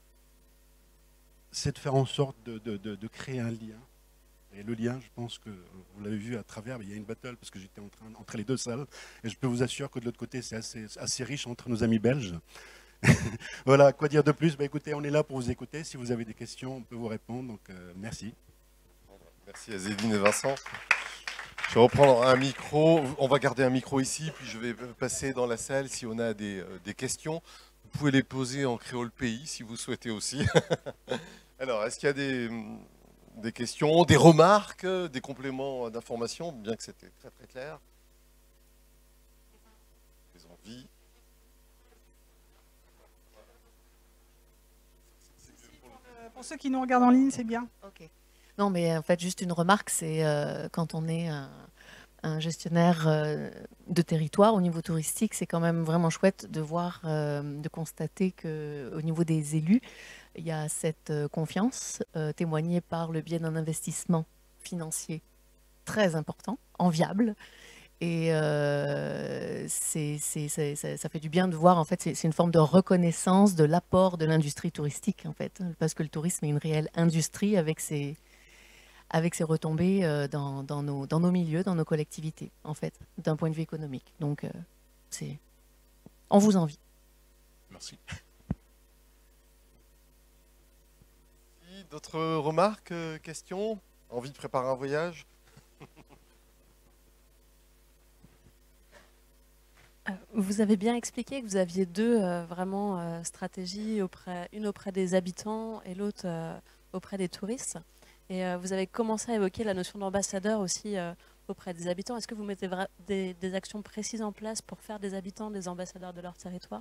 de faire en sorte de créer un lien. Et le lien, je pense que vous l'avez vu à travers, il y a une battle parce que j'étais entre les deux salles. Et je peux vous assurer que de l'autre côté, c'est assez riche entre nos amis belges. Voilà, quoi dire de plus? Écoutez, on est là pour vous écouter. Si vous avez des questions, on peut vous répondre. Donc, merci. Merci à Zéline et Vincent. Je vais reprendre un micro. On va garder un micro ici, puis je vais passer dans la salle. Si on a des questions, vous pouvez les poser en créole pays, si vous souhaitez aussi. Alors, est-ce qu'il y a des questions, des remarques, des compléments d'information, bien que c'était très très clair? Des envies? Pour ceux qui nous regardent en ligne, c'est bien. Ok. Non, mais en fait, juste une remarque, c'est quand on est un gestionnaire de territoire au niveau touristique, c'est quand même vraiment chouette de voir, de constater qu'au niveau des élus, il y a cette confiance témoignée par le biais d'un investissement financier très important, enviable. Et ça fait du bien de voir, en fait, c'est une forme de reconnaissance de l'apport de l'industrie touristique, en fait, parce que le tourisme est une réelle industrie avec ses retombées dans nos milieux, dans nos collectivités, en fait, d'un point de vue économique. Donc, on vous envie. Merci. D'autres remarques, questions? Envie de préparer un voyage? Vous avez bien expliqué que vous aviez deux stratégies, une auprès des habitants et l'autre auprès des touristes. Et vous avez commencé à évoquer la notion d'ambassadeur aussi auprès des habitants. Est-ce que vous mettez des actions précises en place pour faire des habitants des ambassadeurs de leur territoire?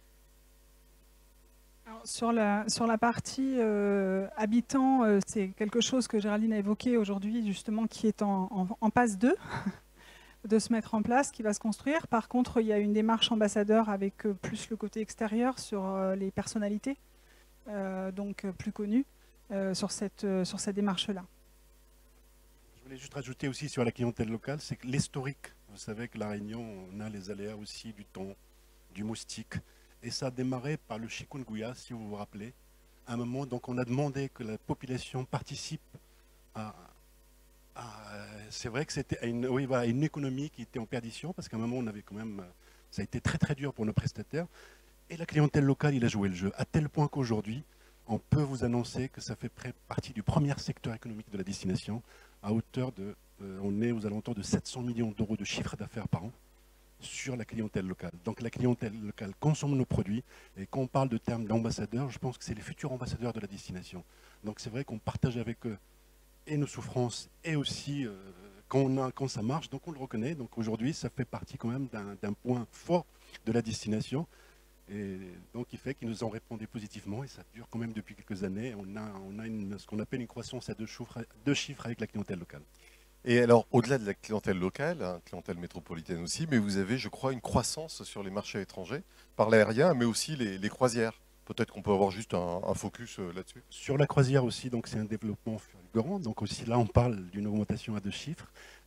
Alors, sur la partie habitants, c'est quelque chose que Géraldine a évoqué aujourd'hui, justement, qui est en passe 2 de se mettre en place, qui va se construire. Par contre, il y a une démarche ambassadeur avec plus le côté extérieur sur les personnalités, donc plus connues, sur cette démarche-là. Je voulais juste rajouter aussi sur la clientèle locale, c'est que l'historique, vous savez que La Réunion, on a les aléas aussi du thon, du moustique, et ça a démarré par le chikungunya, si vous vous rappelez. À un moment, donc, on a demandé que la population participe à c'est vrai que c'était une économie qui était en perdition, parce qu'à un moment, on avait quand même, ça a été très très dur pour nos prestataires, et la clientèle locale, il a joué le jeu, à tel point qu'aujourd'hui, on peut vous annoncer que ça fait partie du premier secteur économique de la destination, à hauteur de, on est aux alentours de 700 millions d'euros de chiffre d'affaires par an sur la clientèle locale. Donc la clientèle locale consomme nos produits, et quand on parle de termes d'ambassadeurs, je pense que c'est les futurs ambassadeurs de la destination. Donc c'est vrai qu'on partage avec eux et nos souffrances, et aussi quand ça marche, donc on le reconnaît. Donc aujourd'hui, ça fait partie quand même d'un point fort de la destination, et donc il fait qu'ils nous ont répondu positivement, et ça dure quand même depuis quelques années. On a ce qu'on appelle une croissance à deux chiffres avec la clientèle locale. Et alors, au-delà de la clientèle locale, hein, clientèle métropolitaine aussi, mais vous avez, je crois, une croissance sur les marchés étrangers, par l'aérien, mais aussi les croisières. Peut-être qu'on peut avoir juste un focus là-dessus. Sur la croisière aussi, donc c'est un développement fulgurant. Donc aussi là, on parle d'une augmentation à deux chiffres.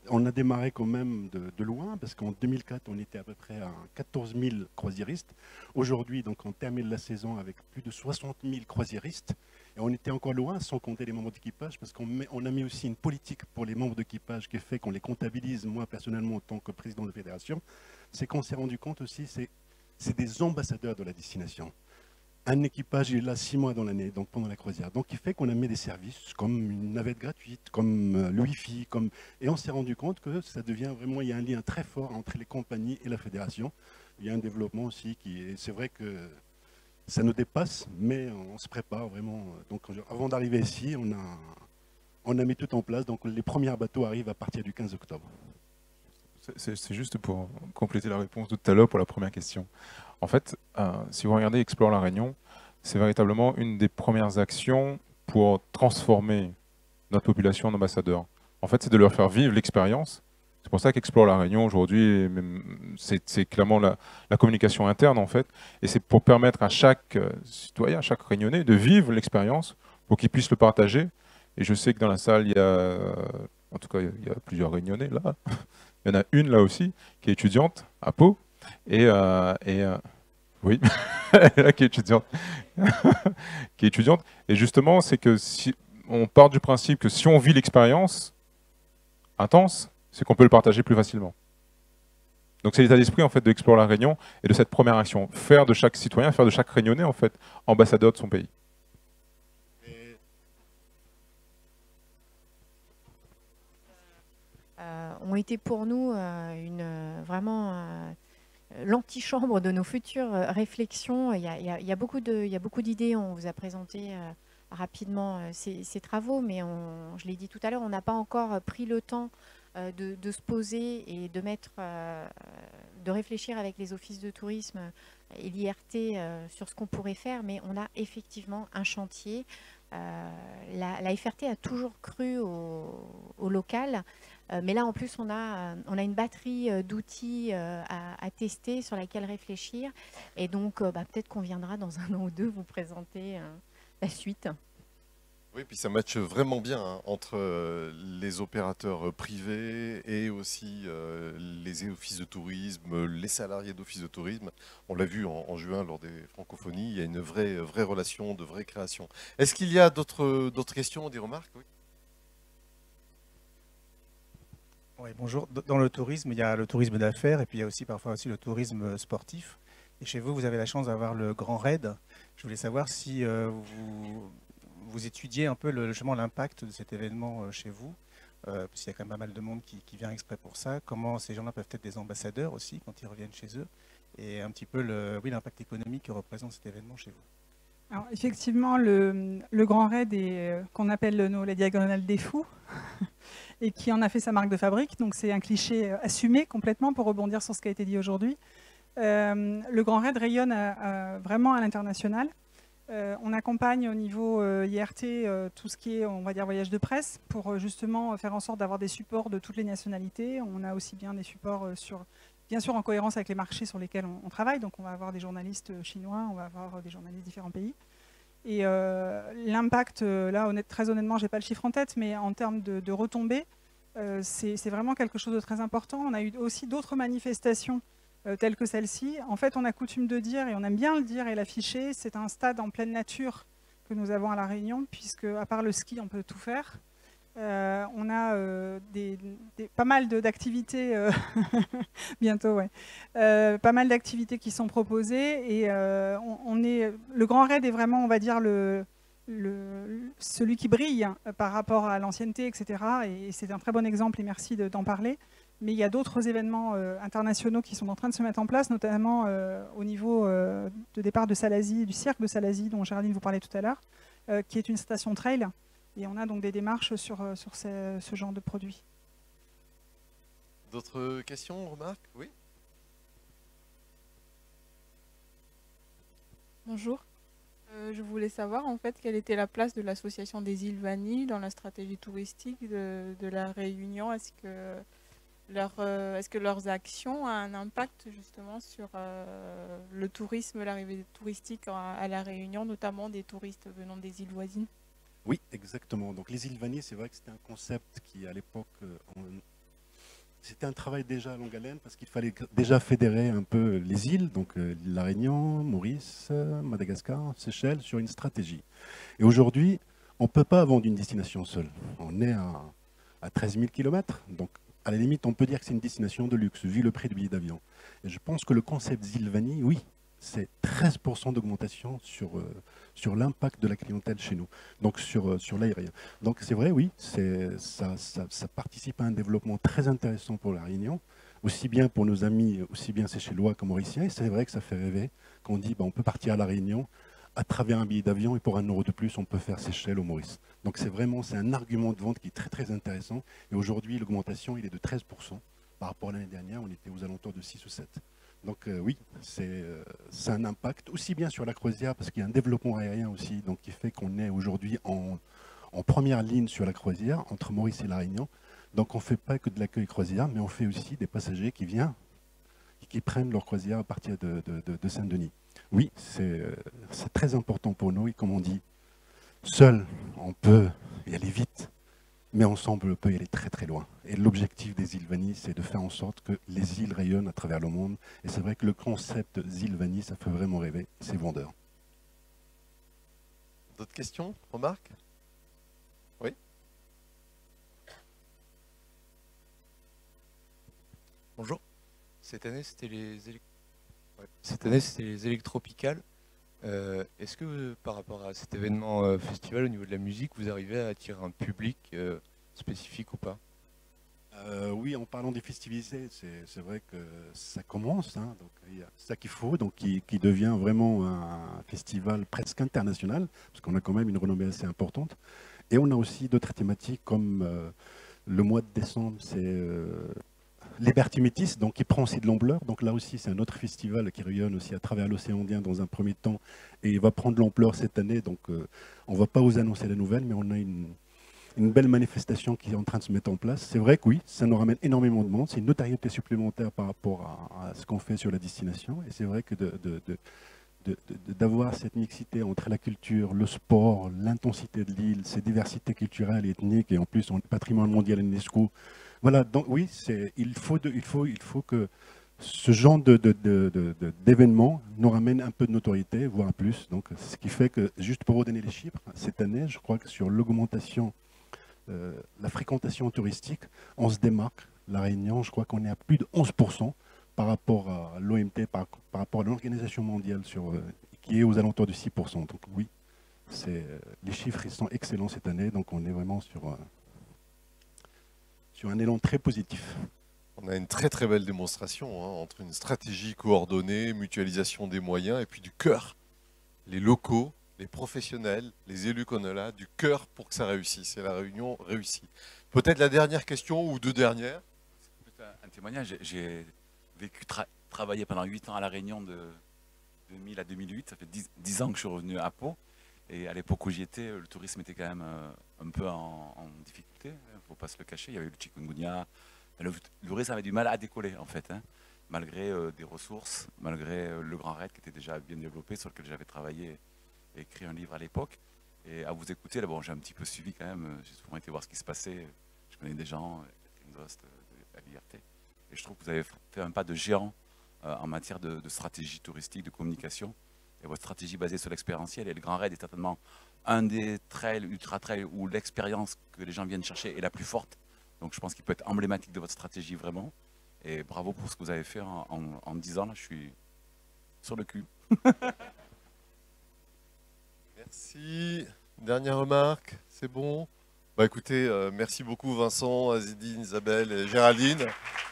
On a démarré quand même de loin, parce qu'en 2004, on était à peu près à 14 000 croisiéristes. Aujourd'hui, donc, on termine la saison avec plus de 60 000 croisiéristes. Et on était encore loin, sans compter les membres d'équipage, parce qu'on a mis aussi une politique pour les membres d'équipage qui fait qu'on les comptabilise, moi personnellement, en tant que président de la fédération. C'est qu'on s'est rendu compte aussi, c'est des ambassadeurs de la destination. Un équipage, il est là 6 mois dans l'année, donc pendant la croisière. Donc, il fait qu'on a mis des services comme une navette gratuite, comme le Wi-Fi, et on s'est rendu compte que ça devient vraiment, il y a un lien très fort entre les compagnies et la fédération. Il y a un développement aussi c'est vrai que ça nous dépasse, mais on se prépare vraiment. Donc, avant d'arriver ici, on a mis tout en place. Donc, les premiers bateaux arrivent à partir du 15 octobre. C'est juste pour compléter la réponse de tout à l'heure pour la première question. En fait, si vous regardez Explore la Réunion, c'est véritablement une des premières actions pour transformer notre population en ambassadeurs. En fait, c'est de leur faire vivre l'expérience. C'est pour ça qu'Explore la Réunion, aujourd'hui, c'est clairement la communication interne, en fait. Et c'est pour permettre à chaque citoyen, à chaque Réunionnais, de vivre l'expérience pour qu'ils puissent le partager. Et je sais que dans la salle, il y a, en tout cas, il y a plusieurs Réunionnais là. Il y en a une là aussi, qui est étudiante à Pau. Oui, qui est étudiante. Qui est étudiante. Et justement, c'est que si on part du principe que si on vit l'expérience intense, c'est qu'on peut le partager plus facilement. Donc c'est l'état d'esprit en fait de Explore la Réunion et de cette première action. Faire de chaque citoyen, faire de chaque Réunionnais en fait, ambassadeur de son pays. Ont été pour nous vraiment l'antichambre de nos futures réflexions. Il y a beaucoup d'idées. On vous a présenté rapidement ces travaux, mais je l'ai dit tout à l'heure, on n'a pas encore pris le temps de se poser et de réfléchir avec les offices de tourisme et l'IRT sur ce qu'on pourrait faire, mais on a effectivement un chantier. La FRT a toujours cru au local, mais là en plus on a une batterie d'outils à tester, sur laquelle réfléchir, et donc peut-être qu'on viendra dans un an ou deux vous présenter la suite. Oui, puis ça matche vraiment bien hein, entre les opérateurs privés et aussi les offices de tourisme, les salariés d'offices de tourisme. On l'a vu en juin lors des francophonies, il y a une vraie relation, de vraie création. Est-ce qu'il y a d'autres questions, des remarques? Oui. Oui, bonjour. Dans le tourisme, il y a le tourisme d'affaires et puis il y a aussi parfois aussi le tourisme sportif. Et chez vous, vous avez la chance d'avoir le Grand Raid. Je voulais savoir si vous étudiez un peu justement l'impact de cet événement chez vous, parce qu'il y a quand même pas mal de monde qui vient exprès pour ça. Comment ces gens-là peuvent être des ambassadeurs aussi quand ils reviennent chez eux, et un petit peu l'impact économique que représente cet événement chez vous. Alors, effectivement, le Grand Raid qu'on appelle la diagonale des fous et qui en a fait sa marque de fabrique. Donc c'est un cliché assumé complètement pour rebondir sur ce qui a été dit aujourd'hui. Le Grand Raid rayonne vraiment à l'international. On accompagne au niveau IRT tout ce qui est, on va dire, voyage de presse pour justement faire en sorte d'avoir des supports de toutes les nationalités. On a aussi bien des supports bien sûr en cohérence avec les marchés sur lesquels on travaille. Donc on va avoir des journalistes chinois, on va avoir des journalistes de différents pays. Et l'impact, là, très honnêtement, je n'ai pas le chiffre en tête, mais en termes de retombées, c'est vraiment quelque chose de très important. On a eu aussi d'autres manifestations telles que celle-ci. En fait, on a coutume de dire, et on aime bien le dire et l'afficher, c'est un stade en pleine nature que nous avons à La Réunion, puisque à part le ski, on peut tout faire. On a pas mal d'activités, bientôt, ouais. Pas mal d'activités qui sont proposées, et le Grand Raid est vraiment, on va dire, celui qui brille par rapport à l'ancienneté, etc. Et c'est un très bon exemple, et merci d'en parler. Mais il y a d'autres événements internationaux qui sont en train de se mettre en place, notamment au niveau de départ de Salazie, du cirque de Salazie, dont Géraldine vous parlait tout à l'heure, qui est une station trail. Et on a donc des démarches sur ce genre de produits. D'autres questions, remarques? Oui. Bonjour. Je voulais savoir en fait quelle était la place de l'association des îles Vanille dans la stratégie touristique de la Réunion. Est-ce que leurs actions ont un impact justement sur le tourisme, l'arrivée touristique à la Réunion, notamment des touristes venant des îles voisines? Oui, exactement. Donc les îles Vanille, c'est vrai que c'était un concept qui, à l'époque, C'était un travail déjà à longue haleine parce qu'il fallait déjà fédérer un peu les îles, donc La Réunion, Maurice, Madagascar, Seychelles, sur une stratégie. Et aujourd'hui, on ne peut pas vendre une destination seule. On est à 13 000 km, donc à la limite, on peut dire que c'est une destination de luxe, vu le prix du billet d'avion. Et je pense que le concept Zilvani, oui, c'est 13% d'augmentation sur l'impact de la clientèle chez nous, donc sur l'aérien. Donc c'est vrai, oui, ça participe à un développement très intéressant pour la Réunion, aussi bien pour nos amis, aussi bien séchellois que mauriciens. Et c'est vrai que ça fait rêver quand on dit on peut partir à la Réunion à travers un billet d'avion et pour 1 euro de plus, on peut faire Seychelles au Maurice. Donc c'est un argument de vente qui est très très intéressant. Et aujourd'hui, l'augmentation, il est de 13%. Par rapport à l'année dernière, on était aux alentours de 6 ou 7. Donc oui, c'est un impact aussi bien sur la croisière, parce qu'il y a un développement aérien aussi, donc qui fait qu'on est aujourd'hui en première ligne sur la croisière, entre Maurice et la Réunion. Donc on ne fait pas que de l'accueil croisière, mais on fait aussi des passagers qui viennent et qui prennent leur croisière à partir de Saint-Denis. Oui, c'est très important pour nous, et comme on dit, seul on peut y aller vite, mais ensemble on peut y aller très très loin. Et l'objectif des Zilvani, c'est de faire en sorte que les îles rayonnent à travers le monde. Et c'est vrai que le concept Zilvani, ça fait vraiment rêver, c'est vendeur. D'autres questions, remarques? Oui. Bonjour. Cette année, c'était les électropicales. Est-ce que par rapport à cet événement festival au niveau de la musique, vous arrivez à attirer un public spécifique ou pas? Oui, en parlant des festivités, c'est vrai que ça commence, hein, donc il y a ça qu'il faut, donc qui devient vraiment un festival presque international, parce qu'on a quand même une renommée assez importante. Et on a aussi d'autres thématiques comme le mois de décembre, c'est Liberty Métis, donc qui prend aussi de l'ampleur. Donc là aussi, c'est un autre festival qui rayonne aussi à travers l'océan Indien dans un premier temps, et il va prendre de l'ampleur cette année. Donc on ne va pas vous annoncer la nouvelle, mais on a une belle manifestation qui est en train de se mettre en place. C'est vrai que oui, ça nous ramène énormément de monde. C'est une notoriété supplémentaire par rapport à ce qu'on fait sur la destination. Et c'est vrai que d'avoir cette mixité entre la culture, le sport, l'intensité de l'île, ses diversités culturelles et ethniques, et en plus on est patrimoine mondial UNESCO. Voilà, donc oui, il faut que ce genre d'événements nous ramène un peu de notoriété, voire plus. Donc, ce qui fait que, juste pour vous donner les chiffres, cette année, je crois que sur l'augmentation, la fréquentation touristique, on se démarque. La Réunion, je crois qu'on est à plus de 11% par rapport à l'OMT, par rapport à l'Organisation mondiale, qui est aux alentours de 6%. Donc oui, les chiffres ils sont excellents cette année, donc on est vraiment sur un élan très positif. On a une très très belle démonstration entre une stratégie coordonnée, mutualisation des moyens et puis du cœur. Les locaux, les professionnels, les élus qu'on a là, du cœur pour que ça réussisse. Et la Réunion réussit. Peut-être la dernière question ou deux dernières. Un témoignage, j'ai vécu, travaillé pendant 8 ans à la Réunion de 2000 à 2008. Ça fait 10 ans que je suis revenu à Pau. Et à l'époque où j'y étais, le tourisme était quand même un peu en difficulté, il ne faut pas se le cacher. Il y avait le chikungunya. Le tourisme avait du mal à décoller, en fait, hein, malgré des ressources, malgré le Grand Raid qui était déjà bien développé, sur lequel j'avais travaillé et écrit un livre à l'époque. Et à vous écouter, là, bon, j'ai un petit peu suivi quand même. J'ai souvent été voir ce qui se passait. Je connais des gens, Catherine Dost, la Liberté. Et je trouve que vous avez fait un pas de géant en matière de stratégie touristique, de communication. Et votre stratégie basée sur l'expérientiel, et le Grand Raid est certainement un des trails, ultra-trails, où l'expérience que les gens viennent chercher est la plus forte. Donc je pense qu'il peut être emblématique de votre stratégie vraiment. Et bravo pour ce que vous avez fait en 10 ans, là, je suis sur le cul. Merci. Dernière remarque, c'est bon? Bah écoutez, merci beaucoup Vincent, Azedine, Isabelle et Géraldine.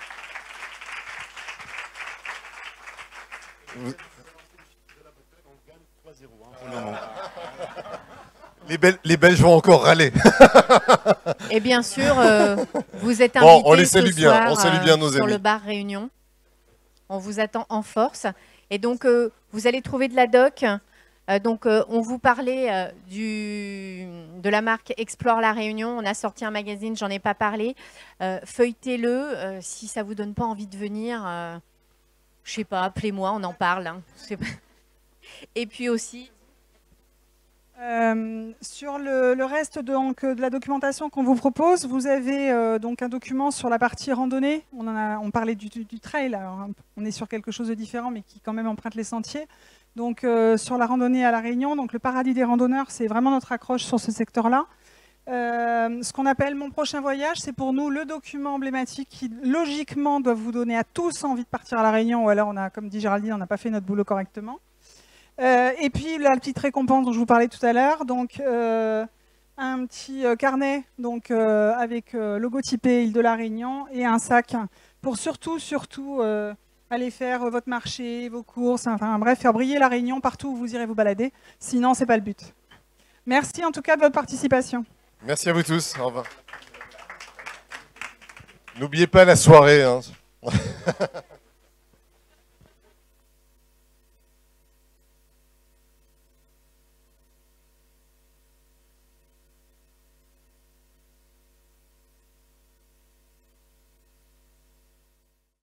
Les Belges vont encore râler. Et bien sûr, vous êtes bon, on invités les salue ce bien, soir on salue bien nos sur amis. le bar Réunion. On vous attend en force. Et donc, vous allez trouver de la doc. On vous parlait de la marque Explore la Réunion. On a sorti un magazine, j'en ai pas parlé. Feuilletez-le. Si ça vous donne pas envie de venir, je sais pas, appelez-moi, on en parle. Hein. Je sais pas. Et puis aussi... Sur le reste de la documentation qu'on vous propose, vous avez donc un document sur la partie randonnée. On parlait du trail, alors, on est sur quelque chose de différent, mais qui quand même emprunte les sentiers. Donc sur la randonnée à La Réunion, donc le paradis des randonneurs, c'est vraiment notre accroche sur ce secteur-là. Ce qu'on appelle Mon prochain voyage, c'est pour nous le document emblématique qui logiquement doit vous donner à tous envie de partir à La Réunion, ou alors comme dit Géraldine, on n'a pas fait notre boulot correctement. Et puis la petite récompense dont je vous parlais tout à l'heure, donc un petit carnet donc, avec logotypé Île de la Réunion et un sac pour surtout aller faire votre marché, vos courses, enfin bref, faire briller la Réunion partout où vous irez vous balader. Sinon, c'est pas le but. Merci en tout cas de votre participation. Merci à vous tous. Au revoir. N'oubliez pas la soirée. Hein.